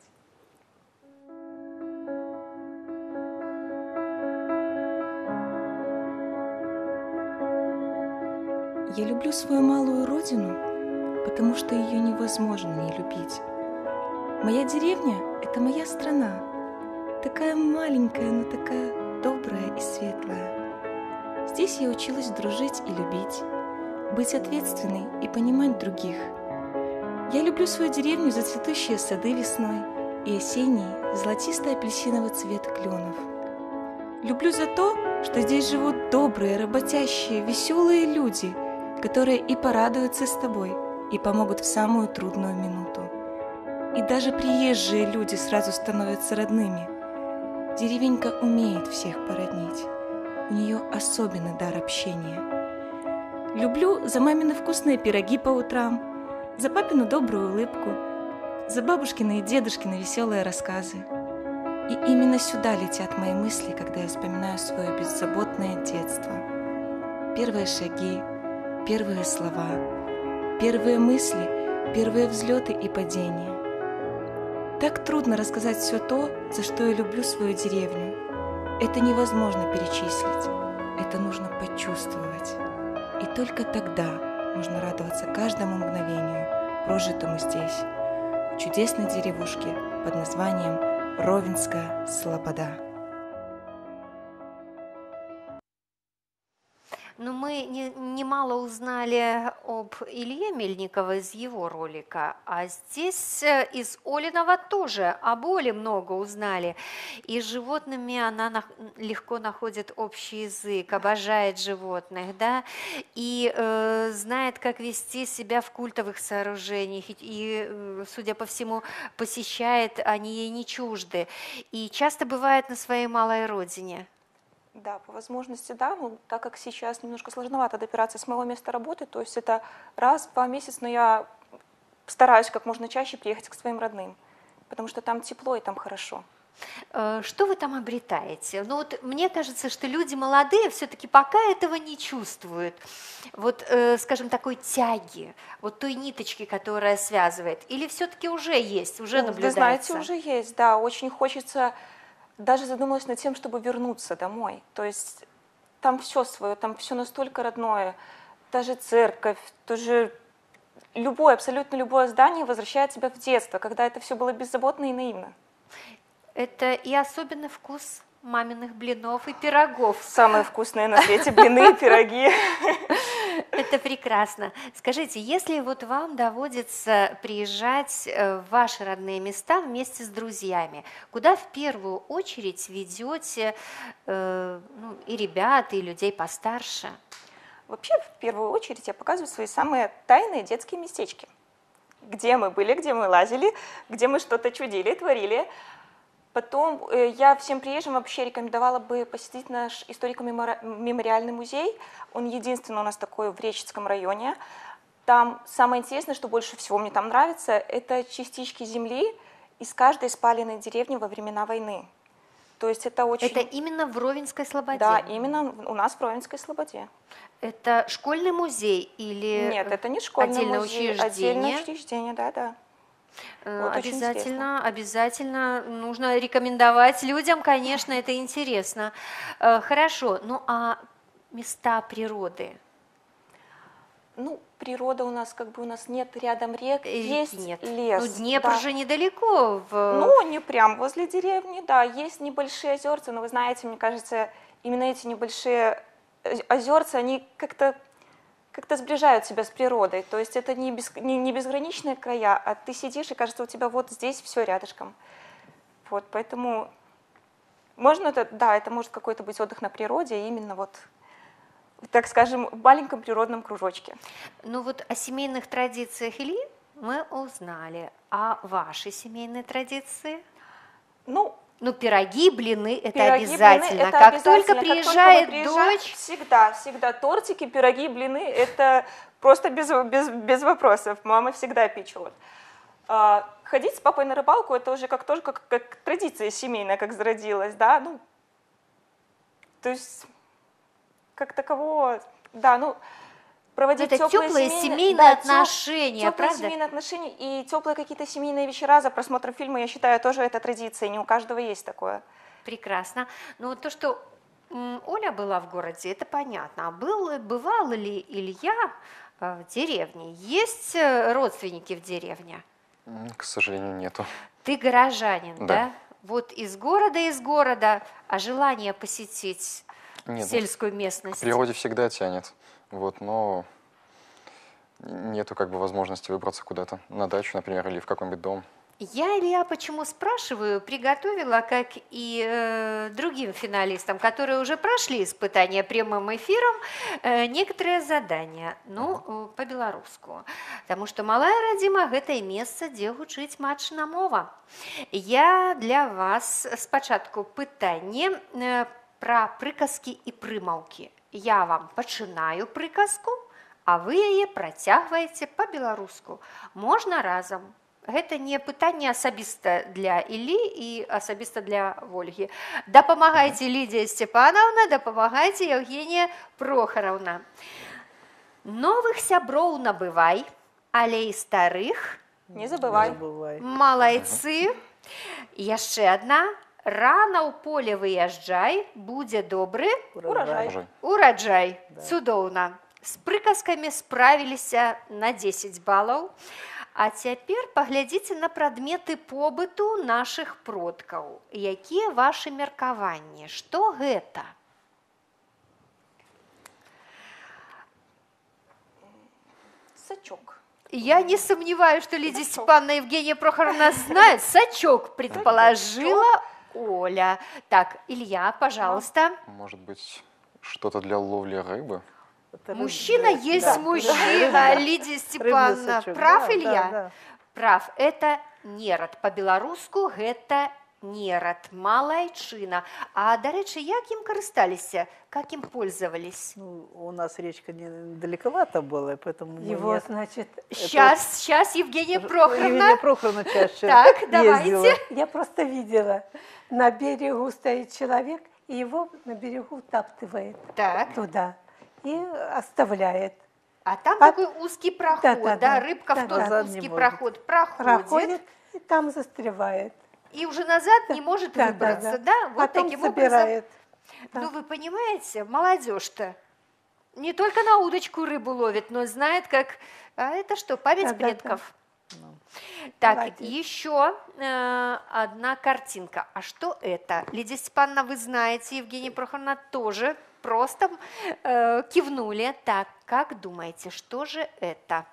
Я люблю свою малую родину, потому что ее невозможно не любить. Моя деревня – это моя страна, такая маленькая, но такая добрая и светлая. Здесь я училась дружить и любить, быть ответственной и понимать других. Я люблю свою деревню за цветущие сады весной и осенний золотисто-апельсиновый цвет кленов. Люблю за то, что здесь живут добрые, работящие, веселые люди, которые и порадуются с тобой, и помогут в самую трудную минуту. И даже приезжие люди сразу становятся родными. Деревенька умеет всех породнить. У нее особенный дар общения. Люблю за мамины вкусные пироги по утрам, за папину добрую улыбку, за бабушкины и дедушкины веселые рассказы. И именно сюда летят мои мысли, когда я вспоминаю свое беззаботное детство. Первые шаги, первые слова, первые мысли, первые взлеты и падения. Так трудно рассказать все то, за что я люблю свою деревню. Это невозможно перечислить, это нужно почувствовать. И только тогда можно радоваться каждому мгновению, прожитому здесь, в чудесной деревушке под названием Ровенская Слобода.
Но мы не, немало узнали об Илье Мельникове из его ролика, а здесь из Олиного тоже об Оле много узнали. И с животными она на, легко находит общий язык, обожает животных, да, и э, знает, как вести себя в культовых сооружениях, и, и, судя по всему, посещает, они ей не чужды, и часто бывает на своей малой родине.
Да, по возможности, да, ну, так как сейчас немножко сложновато добираться с моего места работы, то есть это раз в два месяца, но я стараюсь как можно чаще приехать к своим родным, потому что там тепло и там хорошо.
Что вы там обретаете? Ну вот мне кажется, что люди молодые все-таки пока этого не чувствуют. Вот, э, скажем, такой тяги, вот той ниточки, которая связывает. Или все-таки уже есть, уже
ну,
наблюдается?
Вы знаете, уже есть, да. Очень хочется, даже задумалась над тем, чтобы вернуться домой. То есть там все свое, там все настолько родное. Даже церковь, тоже любое, абсолютно любое здание возвращает тебя в детство, когда это все было беззаботно и наивно.
Это и особенный вкус маминых блинов и пирогов.
Самые вкусные на свете блины и пироги.
Это прекрасно. Скажите, если вот вам доводится приезжать в ваши родные места вместе с друзьями, куда в первую очередь ведете э, ну, и ребят, и людей постарше?
Вообще, в первую очередь я показываю свои самые тайные детские местечки. Где мы были, где мы лазили, где мы что-то чудили, творили. Потом э, я всем приезжим вообще рекомендовала бы посетить наш историко-мемориальный музей. Он единственный у нас такой в Речицком районе. Там самое интересное, что больше всего мне там нравится, это частички земли из каждой спаленной деревни во времена войны. То есть это очень...
Это именно в Ровенской Слободе?
Да, именно у нас в Ровенской Слободе.
Это школьный музей или
Нет, это не школьный
отдельное
музей,
учреждение?
Отдельное учреждение, да, да. Вот
Обязательно, обязательно нужно рекомендовать людям, конечно, это интересно. Хорошо, ну а места природы?
Ну, природа у нас, как бы у нас нет рядом рек,
Реки
есть
нет.
лес.
Ну, Днепр
да.
же недалеко. В...
Ну, не прям возле деревни, да, есть небольшие озерца, но вы знаете, мне кажется, именно эти небольшие озерца, они как-то как-то сближают себя с природой, то есть это не, без, не, не безграничные края, а ты сидишь, и кажется, у тебя вот здесь все рядышком. Вот, поэтому можно это, да, это может какой-то быть отдых на природе, именно вот, так скажем, в маленьком природном кружочке.
Ну вот о семейных традициях Ильи мы узнали, а ваши семейные традиции?
Ну,
Ну, пироги, блины, это
пироги,
обязательно.
блины, это
как
обязательно.
только
Как
приезжает
только приезжает,
дочь...
Всегда, всегда тортики, пироги, блины, это просто без, без, без вопросов. Мама всегда печет. А, ходить с папой на рыбалку, это уже как, тоже как, как традиция семейная, как зародилась, да, ну, то есть, как такового, да, ну, проводить
это
теплые,
теплые
семейные,
семейные
да,
отношения,
теплые
правда?
семейные отношения и теплые какие-то семейные вечера за просмотром фильма, я считаю, тоже это традиция, не у каждого есть такое.
Прекрасно. Ну, вот то, что м, Оля была в городе, это понятно. А был, бывал ли Илья э, в деревне? Есть э, родственники в деревне?
К сожалению, нету.
Ты горожанин, да?
Да.
Вот из города, из города, а желание посетить
Нет,
сельскую
К
местность?
природе всегда тянет, вот, но нету как бы возможности выбраться куда-то, на дачу, например, или в какой-нибудь дом.
Я, Илья, почему спрашиваю, приготовила, как и э, другим финалистам, которые уже прошли испытания прямым эфиром, э, некоторые задания, ну, э, по-беларуску. Потому что малая радзіма – гэта месца, дзе гучыць матчна мова. Я для вас спачатку пытанне э, пра прыказкі і прымаўкі. Я вам пачынаю прыказку, а вы яе працягваеце па-беларуску. Можна разам. Гэта не пытанне асабіста для Іллі і асабіста для Вольгі. Дапамагайце, Лідія Сцепановна, дапамагайце, Евгенія Прохараўна. Новых сяброў набывай, але і старых
не забывай.
Малайцы. Яшчэ адна. Рана ў поле выязджай, будзе добры
ураджай.
Ураджай. Цудоўна. З прыказкамі справіліся на дзесяць балаў. А цяпер паглядзіце на прадметы побыту нашых продкаў. Якія вашы меркаванні? Што гэта?
Сачок.
Я не сомневаюсь, что Лидия Степановна и Евгения Прохоровна знают. Сачок предположила Оля. Так, Илья, пожалуйста.
Может быть, что-то для ловли рыбы?
Мужчина есть да, мужчина, Лидия Степановна. Прав, да, Илья? Да, да. Прав. Это нерад. По-беларуску это нерад. Малайчина. А, до речи, як им користалися? Как им пользовались?
Ну, у нас речка недалековато была, поэтому...
Его,
нет.
значит...
Сейчас,
это...
сейчас Евгения Прохоровна.
Евгения Прохоровна чаще
Так, давайте.
Я просто видела. На берегу стоит человек, и его на берегу утаптывает
так.
туда. И оставляет.
А там а... такой узкий проход, да, да, да рыбка
да,
в тот
да,
узкий проход проходит.
проходит и там застревает.
И уже назад да. не может
да,
выбраться, да?
да, да.
Вот
Потом
таким
собирает.
образом. Да. Ну, вы понимаете, молодежь-то не только на удочку рыбу ловит, но знает, как... А это что, память да, предков? Да, да. Так, молодец. Еще э, одна картинка. А что это? Лидия Степановна, вы знаете, Евгения Прохоровна тоже... Просто э, кивнули. Так, как думаете, что же это?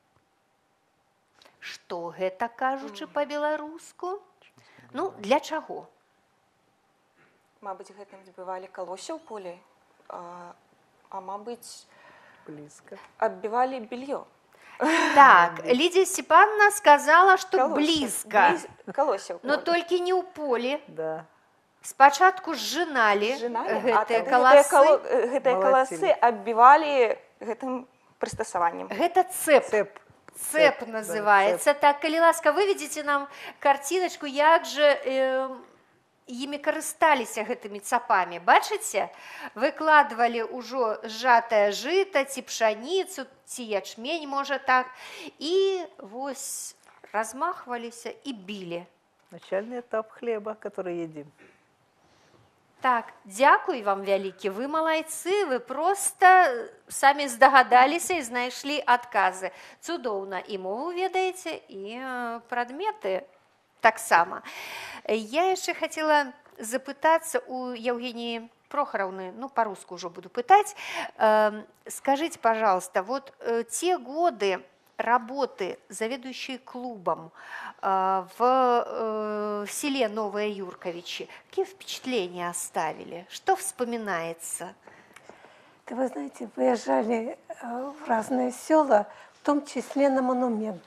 Что это, кажучи по-беларуску? Ну, для чаго?
Мабыць, гэтым збівалі калоссе ў полі, а, а мабыць,
блізка.
Аббівалі бельё.
Так, Лидия Степановна сказала, что
Колосів.
близко,
Близ- Колосів.
но только не у полі.
Да.
Спочатку зжинали
Зжиналі, а
гэтыя
тады
каласы.
гэтыя кало- гэтыя
Малацілі.
каласы аббівалі гэтым прыстасаваннем.
Гэта цеп.
Цеп.
Цеп
Цеп,
называется. Так, калі ласка, выведите нам картиночку, як же э, імі карысталіся гэтымі цапамі. Бачыце? Выкладвалі ўжо сжатае жыта, ці пшаніцу, ці ячмень, можа так. І вось размахваліся і білі.
Начальный этап хлеба, который едим.
Так, дзякуй вам вялікі, вы малайцы, вы проста самі здагадаліся і знайшлі адказы. Цудоўна, і мову ведаеце, і э, прадметы таксама. Я яшчэ хацела запытацца у Евгении Прохоровны, ну, по-русски уже буду пытать. Э, скажите, пожалуйста, вот э, те годы работы заведующей клубом э, в э, селе Новые Юрковичи, какие впечатления оставили? Что вспоминается?
Да вы знаете, выезжали э, в разные села, в том числе на монумент,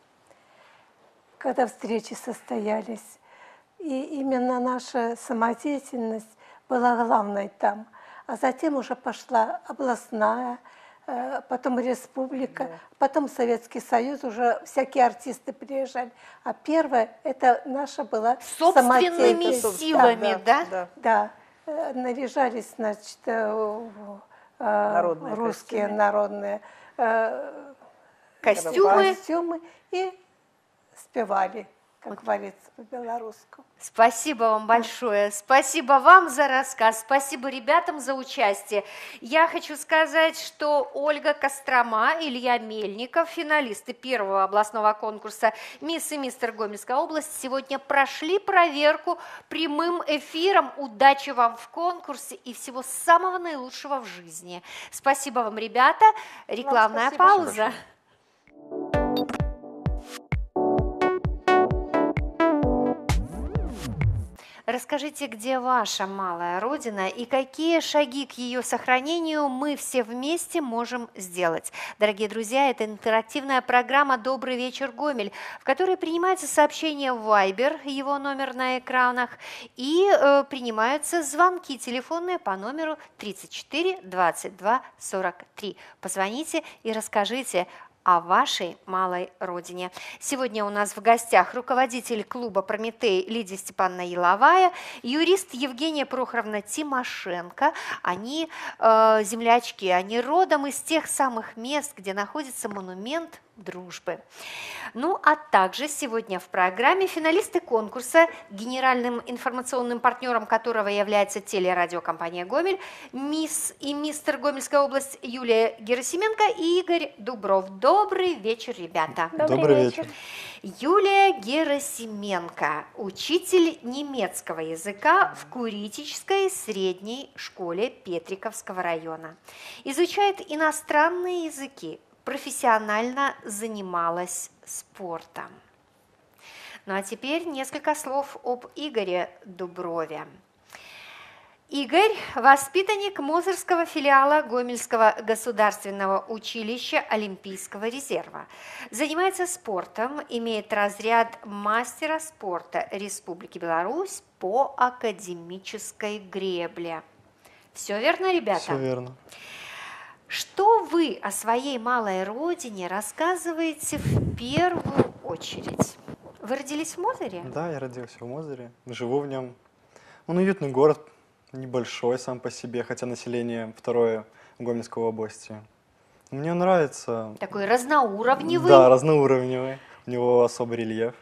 когда встречи состоялись. И именно наша самодеятельность была главной там. А затем уже пошла областная, э, потом республика, да. Потом Советский Союз, уже всякие артисты приезжали. А первое, это наша была
собственными силами, да?
Да, да. да. Э, наряжались, значит, э,
народные
русские
костюмы.
народные э,
костюмы.
костюмы и спевали, как говорится по-белорусски.
Спасибо вам большое. Спасибо вам за рассказ. Спасибо ребятам за участие. Я хочу сказать, что Ольга Кострома, Илья Мельников, финалисты первого областного конкурса «Мисс и мистер Гомельская область», сегодня прошли проверку прямым эфиром. Удачи вам в конкурсе и всего самого наилучшего в жизни. Спасибо вам, ребята. Рекламная
спасибо.
пауза. Расскажите, где ваша малая родина и какие шаги к ее сохранению мы все вместе можем сделать. Дорогие друзья, это интерактивная программа «Добрый вечер, Гомель», в которой принимаются сообщения в Вайбер, его номер на экранах, и э, принимаются звонки телефонные по номеру тридцать четыре двадцать два сорок три. Позвоните и расскажите о вашей малой родине. Сегодня у нас в гостях руководитель клуба «Прометей» Лидия Степановна Еловая, юрист Евгения Прохоровна Тимошенко. Они э, землячки, они родом из тех самых мест, где находится монумент дружбы. Ну, а также сегодня в программе финалисты конкурса, генеральным информационным партнером которого является телерадиокомпания «Гомель», мисс и мистер Гомельская область Юлия Герасименко и Игорь Дубров. Добрый вечер, ребята.
Добрый, Добрый вечер.
вечер. Юлия Герасименко, учитель немецкого языка в Куритической средней школе Петриковского района. Изучает иностранные языки, профессионально занималась спортом. Ну а теперь несколько слов об Игоре Дуброве. Игорь – воспитанник Мозырского филиала Гомельского государственного училища Олимпийского резерва. Занимается спортом, имеет разряд мастера спорта Республики Беларусь по академической гребле. Все верно, ребята?
Все верно.
Что вы о своей малой родине рассказываете в первую очередь? Вы родились в Мозыре?
Да, я родился в Мозыре, живу в нем. Он уютный город, небольшой сам по себе, хотя население второе в Гомельской области. Мне нравится.
Такой разноуровневый.
Да, разноуровневый. У него особый рельеф.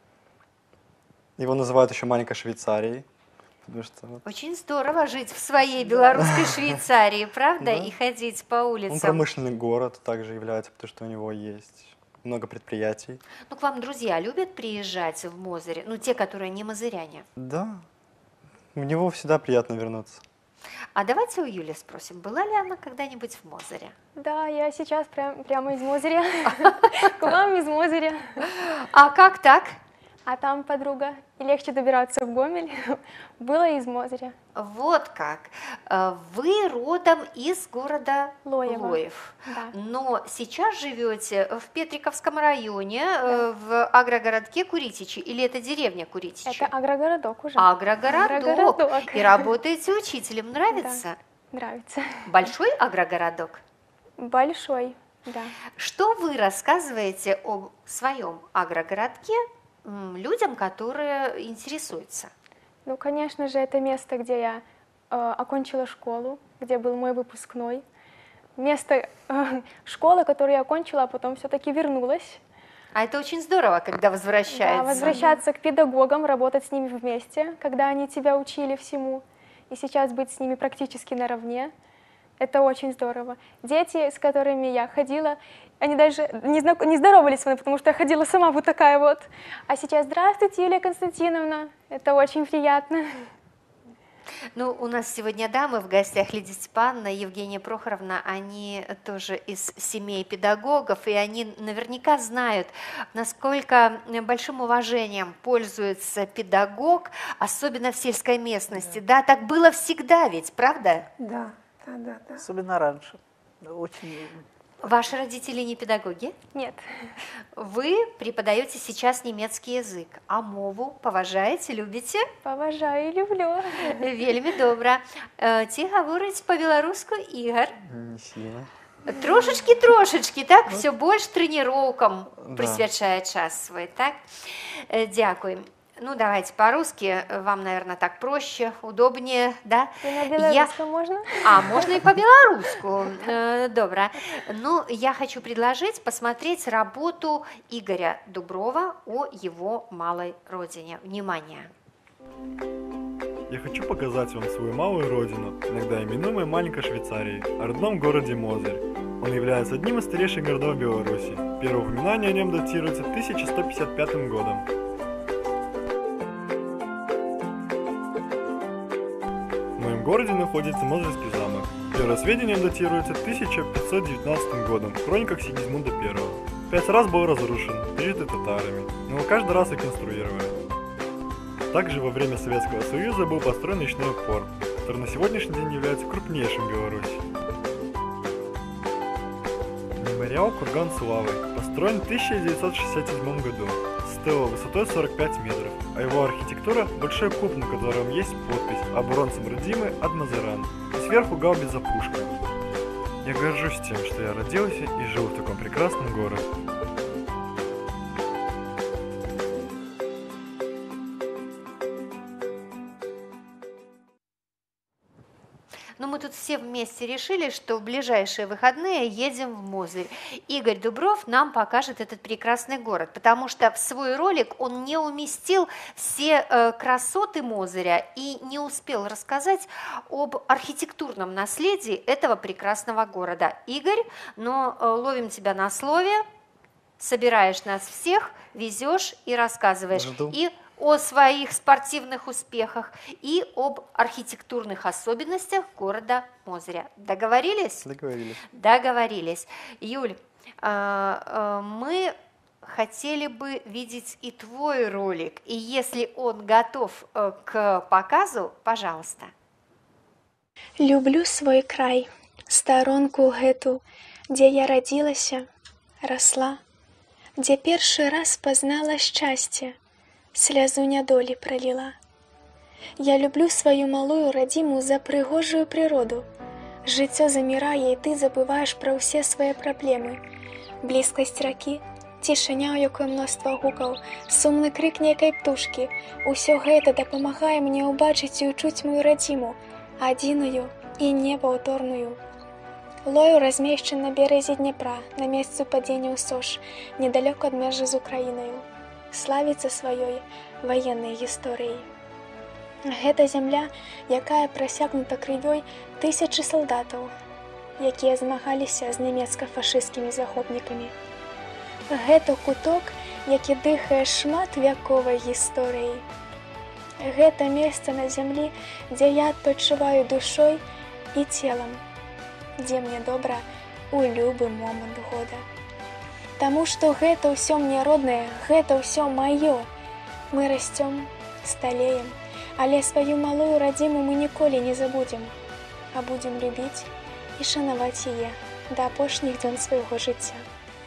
Его называют еще маленькой Швейцарией. Что вот...
Очень здорово жить в своей белорусской Швейцарии, правда? И ходить по улицам.
Он промышленный город также является, потому что у него есть много предприятий.
Ну, к вам друзья любят приезжать в Мозыре? Ну, те, которые не мозыряне.
Да, в него всегда приятно вернуться.
А давайте у Юли спросим, была ли она когда-нибудь в Мозыре?
Да, я сейчас прям, прямо из Мозыря, к вам из Мозыря.
А как так?
А там подруга. И легче добираться в Гомель было из Мозыря.
Вот как. Вы родом из города
Лоево.
Лоев,
Да.
но сейчас живете в Петриковском районе,
Да.
в агрогородке Куритичи, или это деревня Куритичи?
Это агрогородок уже.
Агрогородок.
Агрогородок.
И работаете учителем. Нравится?
Да, нравится.
Большой агрогородок?
Большой, да.
Что вы рассказываете о своем агрогородке м, людям, которые интересуются?
Ну, конечно же, это место, где я э, окончила школу, где был мой выпускной. Место э, школы, которую я окончила, а потом все-таки вернулась.
А это очень здорово, когда возвращается.
Да, возвращаться к педагогам, работать с ними вместе, когда они тебя учили всему. И сейчас быть с ними практически наравне. Это очень здорово. Дети, с которыми я ходила, они даже не, знак... не здоровались со мной, потому что я ходила сама вот такая вот. А сейчас здравствуйте, Юлия Константиновна. Это очень приятно.
Ну, у нас сегодня дамы в гостях, Лидия Степановна, Евгения Прохоровна, они тоже из семей педагогов, и они наверняка знают, насколько большим уважением пользуется педагог, особенно в сельской местности. Да, да, так было всегда ведь, правда?
Да, да, да, да.
Особенно раньше. Очень...
Ваши родители не педагоги?
Нет.
Вы преподаете сейчас немецкий язык, а мову поважаете, любите?
Поважаю и люблю.
Вельми добра. Ці говорить по-белорусски, Игорь?
Не сильно.
Трошечки-трошечки, так? Все больше тренировкам
Да.
присвячает час свой, так? Дякую. Ну, давайте по-русски, вам, наверное, так проще, удобнее, да?
И на белорусском я... можно?
А, можно и по-белорусски. Добро. Ну, я хочу предложить посмотреть работу Игоря Дуброва о его малой родине. Внимание.
Я хочу показать вам свою малую родину, иногда именуемую маленькой Швейцарией, о родном городе Мозырь. Он является одним из старейших городов Беларуси. Первое упоминание о нем датируется тысяча сто пятьдесят пятым годом. В моем городе находится Мозырский замок. Первое сведение датируется тысяча пятьсот девятнадцатым годом в хрониках Сигизмунда Первого. Пять раз был разрушен, трижды татарами, но каждый раз реконструировали. Также во время Советского Союза был построен речной порт, который на сегодняшний день является крупнейшим в Беларуси. Мемориал «Курган славы» построен в тысяча девятьсот шестьдесят седьмом году. Стела высотой сорок пять метров, а его архитектура – большой куб, на котором есть подпись «Оборонцам родимый от Мазыран» и сверху гаубица пушка. Я горжусь тем, что я родился и жил в таком прекрасном городе.
Ну, мы тут все вместе решили, что в ближайшие выходные едем в Мозырь. Игорь Дубров нам покажет этот прекрасный город, потому что в свой ролик он не уместил все э, красоты Мозыря и не успел рассказать об архитектурном наследии этого прекрасного города. Игорь, но э, ловим тебя на слове, собираешь нас всех, везешь и рассказываешь.
Жду.
И о своих спортивных успехах и об архитектурных особенностях города Мозыря. Договорились?
Договорились.
Договорились. Юль, мы хотели бы видеть и твой ролик, и если он готов к показу, пожалуйста.
Люблю свой край, сторонку гэту, где я родилася, росла, где першы раз познала счастье, слезу нядолі пролила. Я люблю свою малую родиму за прыгожую природу. Жыццё замирае, и ты забываешь про все свои проблемы. Близкость раки, цішыня, у якой мноства гукаў, сумны крик некай птушки. Усё гэта дапамагае мне убачыць і учуць мою родиму, адзіную і непаўторную. Лою размешчан на березе Днепра, на месцы падзення ў Сош, недалёка ад межы з Украінаю. Славіцца сваёй ваеннай гісторыяй. Гэта зямля, якая прасякнута крывёй тысячы салдатаў, якія змагаліся з нямецка-фашысцкімі захопнікамі. Гэта куток, які дыхае шмат вяковай гісторыяй. Гэта месца на зямлі, дзе я адпачываю душой і целам, дзе мне добра ў любы момант года. Таму што гэта ўсё мне роднае, гэта ўсё маё. Мы растем, сталеем, але свою малую радзіму мы ніколі не забудем, а будем любіць і шанаваць яе да апошніх дзён свайго жыцця.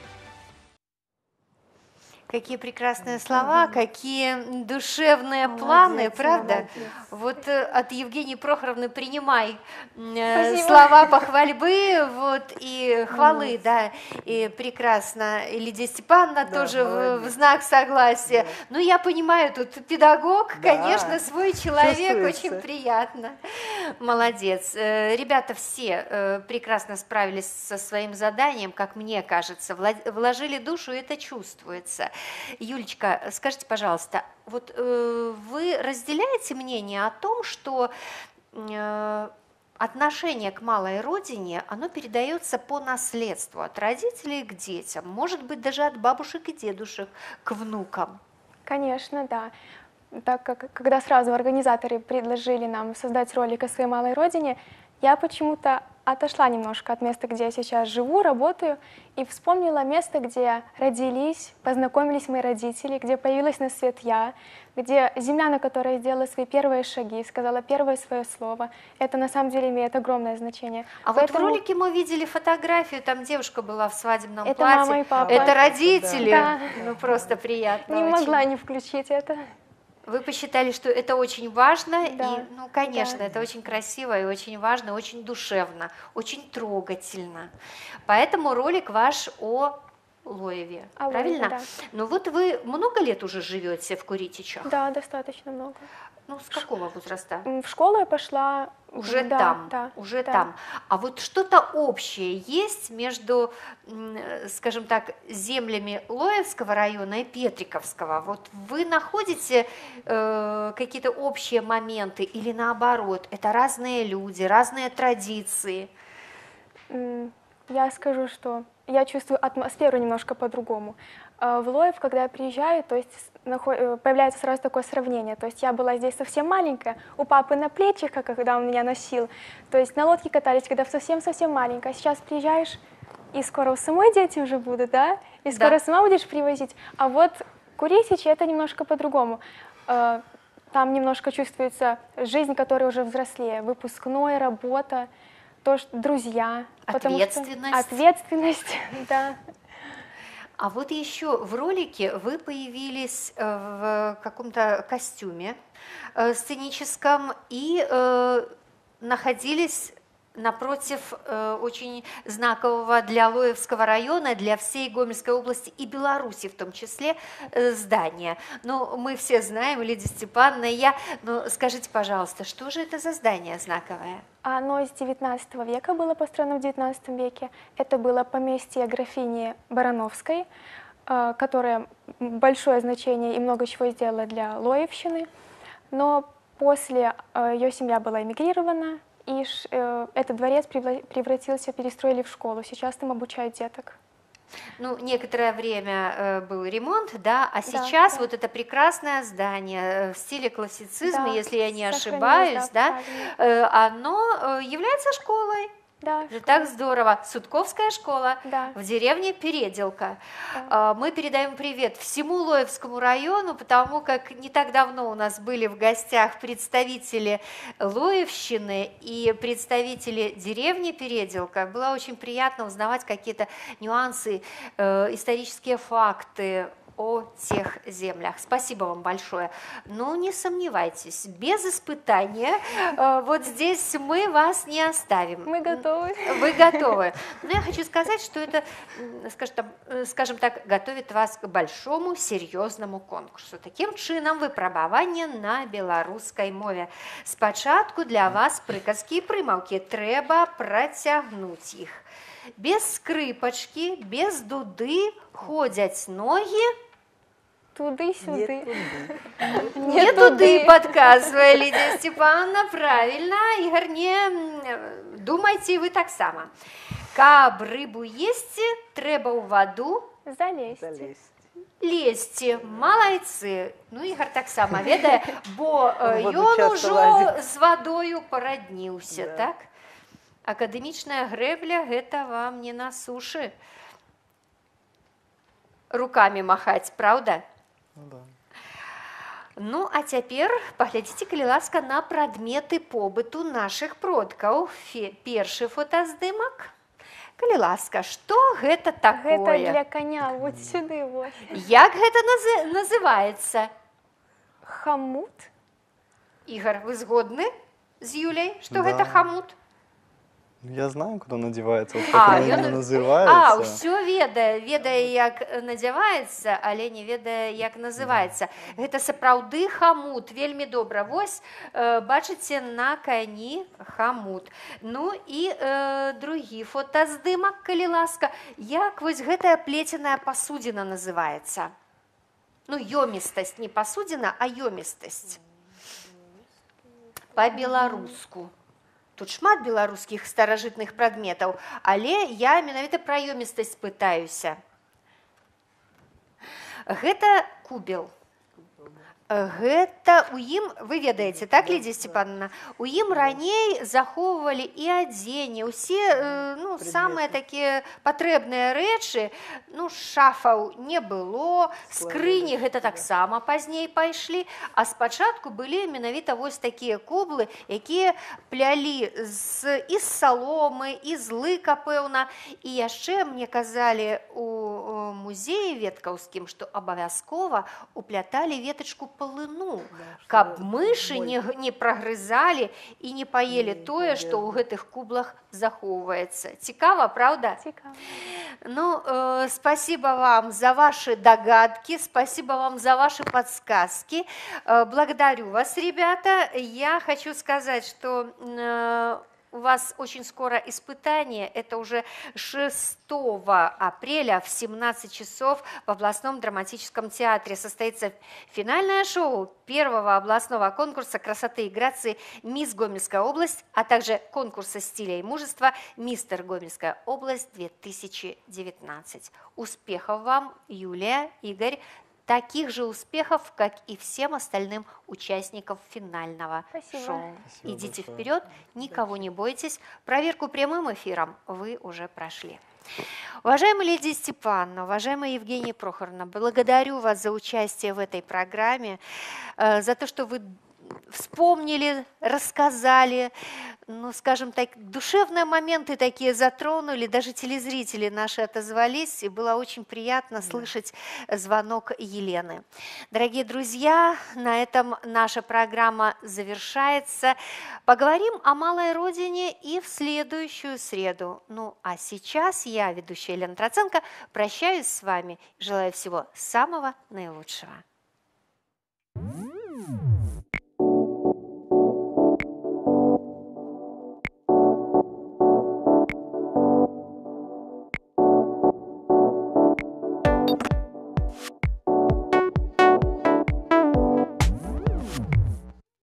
Какие прекрасные слова, какие душевные молодец, планы, правда? Молодец. Вот от Евгении Прохоровны принимай Спасибо. Слова похвальбы, вот, и хвалы, молодец. Да, и прекрасно. И Лидия Степановна да, тоже в, в знак согласия. Да. Ну, я понимаю, тут педагог, да. Конечно, свой человек, очень приятно. Молодец. Ребята все прекрасно справились со своим заданием, как мне кажется, вложили душу, и это чувствуется. Юлечка, скажите, пожалуйста, вот э, вы разделяете мнение о том, что э, отношение к малой родине, оно передается по наследству от родителей к детям, может быть, даже от бабушек и дедушек к внукам?
Конечно, да. Так как когда сразу организаторы предложили нам создать ролик о своей малой родине, я почему-то отошла немножко от места, где я сейчас живу, работаю, и вспомнила место, где родились, познакомились мои родители, где появилась на свет я, где земля, на которой я сделала свои первые шаги, сказала первое свое слово. Это на самом деле имеет огромное значение.
А Поэтому... вот в ролике мы видели фотографию, там девушка была в свадебном
это
платье.
Мама и папа.
Это родители.
Да.
Ну просто приятно.
Не
очень.
Могла не включить это.
Вы посчитали, что это очень важно,
да,
и, ну, конечно,
да.
это очень красиво и очень важно, очень душевно, очень трогательно. Поэтому ролик ваш о Лоеве,
о
правильно?
Лоеве, да.
Ну вот вы много лет уже живете в Куритичах?
Да, достаточно много.
Ну, с какого возраста?
В школу я пошла
уже
да,
там,
да,
уже
да.
там. А вот что-то общее есть между, скажем так, землями Лоевского района и Петриковского? Вот вы находите э, какие-то общие моменты или наоборот? Это разные люди, разные традиции?
Я скажу, что я чувствую атмосферу немножко по-другому. В Лоев, когда я приезжаю, то есть появляется сразу такое сравнение. То есть я была здесь совсем маленькая, у папы на плечах, когда он меня носил. То есть на лодке катались, когда совсем-совсем маленькая. Сейчас приезжаешь, и скоро у самой дети уже будут, да? И скоро да. сама будешь привозить. А вот Куритичи это немножко по-другому. Там немножко чувствуется жизнь, которая уже взрослее. Выпускной, работа, то, что друзья.
Ответственность.
Что... Ответственность, да.
А вот еще в ролике вы появились в каком-то костюме сценическом и находились напротив э, очень знакового для Лоевского района, для всей Гомельской области и Беларуси в том числе э, здания. Ну, мы все знаем, Лидия Степановна и я, но скажите, пожалуйста, что же это за здание знаковое?
Оно из девятнадцатого века было построено в девятнадцатом веке. Это было поместье графини Барановской, э, которая большое значение и много чего сделала для Лоевщины. Но после э, ее семья была эмигрирована, и э, этот дворец превратился, перестроили в школу. Сейчас там обучают деток.
Ну, некоторое время э, был ремонт, да, а сейчас да, да. вот это прекрасное здание в стиле классицизма, да, если я не ошибаюсь, да, да э, оно является школой.
Да,
так здорово. Сутковская школа
да.
в деревне Переделка.
Да.
Мы передаем привет всему Лоевскому району, потому как не так давно у нас были в гостях представители Лоевщины и представители деревни Переделка. Было очень приятно узнавать какие-то нюансы, исторические факты о тех землях. Спасибо вам большое. Но не сомневайтесь, без испытания э, вот здесь мы вас не оставим.
Мы готовы.
Вы готовы. Но я хочу сказать, что это, скажем, скажем так, готовит вас к большому серьезному конкурсу. Таким чином выпрабавання на беларускай мове. Спачатку для вас приказки і прымаўкі. Трэба працягнуць іх. Без скрипочки, без дуды ходять ноги.
Туды-сюды.
Не, не туды, подказывая Лидия Степановна, правильно. Игорь, не думайте вы так само. Каб рыбу есці, трэба ў ваду
залезть.
Лезьте, малайцы. Ну, Игорь так само ведае, бо ён ужо з вадою парадніўся, так? Акадэмічная грэбля – гэта вам не на сушы. Руками махаць, правда?
Ну, да.
Ну, а цяпер паглядзіце, калі ласка, на прадметы побыту нашых продкаў. Фе- Першы фотаздымак. Калі ласка, што гэта такое?
Гэта для коня, вот сюды вот.
Як гэта назы- называецца?
Хомут.
Ігор, вы згодны з Юляй, што
Да.
гэта хомут?
Я знаю, куда надевается, вот
А,
как
ён-
он
А,
называется.
ўсё ведае, ведае, як надзяваецца, але не ведае, як называецца. Гэта сапраўды хомут, вельмі добра. Вось, э, бачыце, на кані хомут. Ну і э, другі фотаздымак, калі ласка. Як вось гэтая плеценая пасудзіна называецца? Ну, ёмістасць, не пасудзіна, а ёмістасць. Па-беларуску. Тут шмат беларускіх старажытных прадметаў, але я менавіта пра ёмістасць пытаюся. Гэта кубел. Гэта у ім, вы ведаеце, так, Лідія Сцепановна? У ім раней захоўвалі і адзенне, усе э, ну, самыя такія патрэбныя рэчы. Ну, шафаў не было, скрыні гэта таксама пазней пайшлі, а спачатку былі менавіта вось такія кублы, якія плялі з, і з саломы, і з лыка, пэўна. І яшчэ мне казалі у музеі веткаўскім, што абавязкова упляталі ветачку полыну, каб мышы не, не прагрызалі і не паелі тое, што ў гэтых кублах захоўваецца. Цікава, правда?
Цікава.
Ну, э, спасибо вам за ваши догадки, спасибо вам за ваши подсказки. Э, благодарю вас, ребята. Я хочу сказать, что э, у вас очень скоро испытание. Это уже шестого апреля в семнадцать часов в областном драматическом театре состоится финальное шоу первого областного конкурса красоты и грации «Мисс Гомельская область», а также конкурса стиля и мужества «Мистер Гомельская область две тысячи девятнадцать». Успехов вам, Юлия, Игорь! Таких же успехов, как и всем остальным участникам финального
Спасибо.
шоу.
Спасибо
Идите
большое.
вперед, никого не бойтесь. Проверку прямым эфиром вы уже прошли. Уважаемая Лидия Степановна, уважаемая Евгения Прохоровна, благодарю вас за участие в этой программе, э, за то, что вы вспомнили, рассказали, ну, скажем так, душевные моменты такие затронули, даже телезрители наши отозвались, и было очень приятно слышать звонок Елены. Дорогие друзья, на этом наша программа завершается. Поговорим о малой родине и в следующую среду. Ну, а сейчас я, ведущая Елена Троценко, прощаюсь с вами, желаю всего самого наилучшего.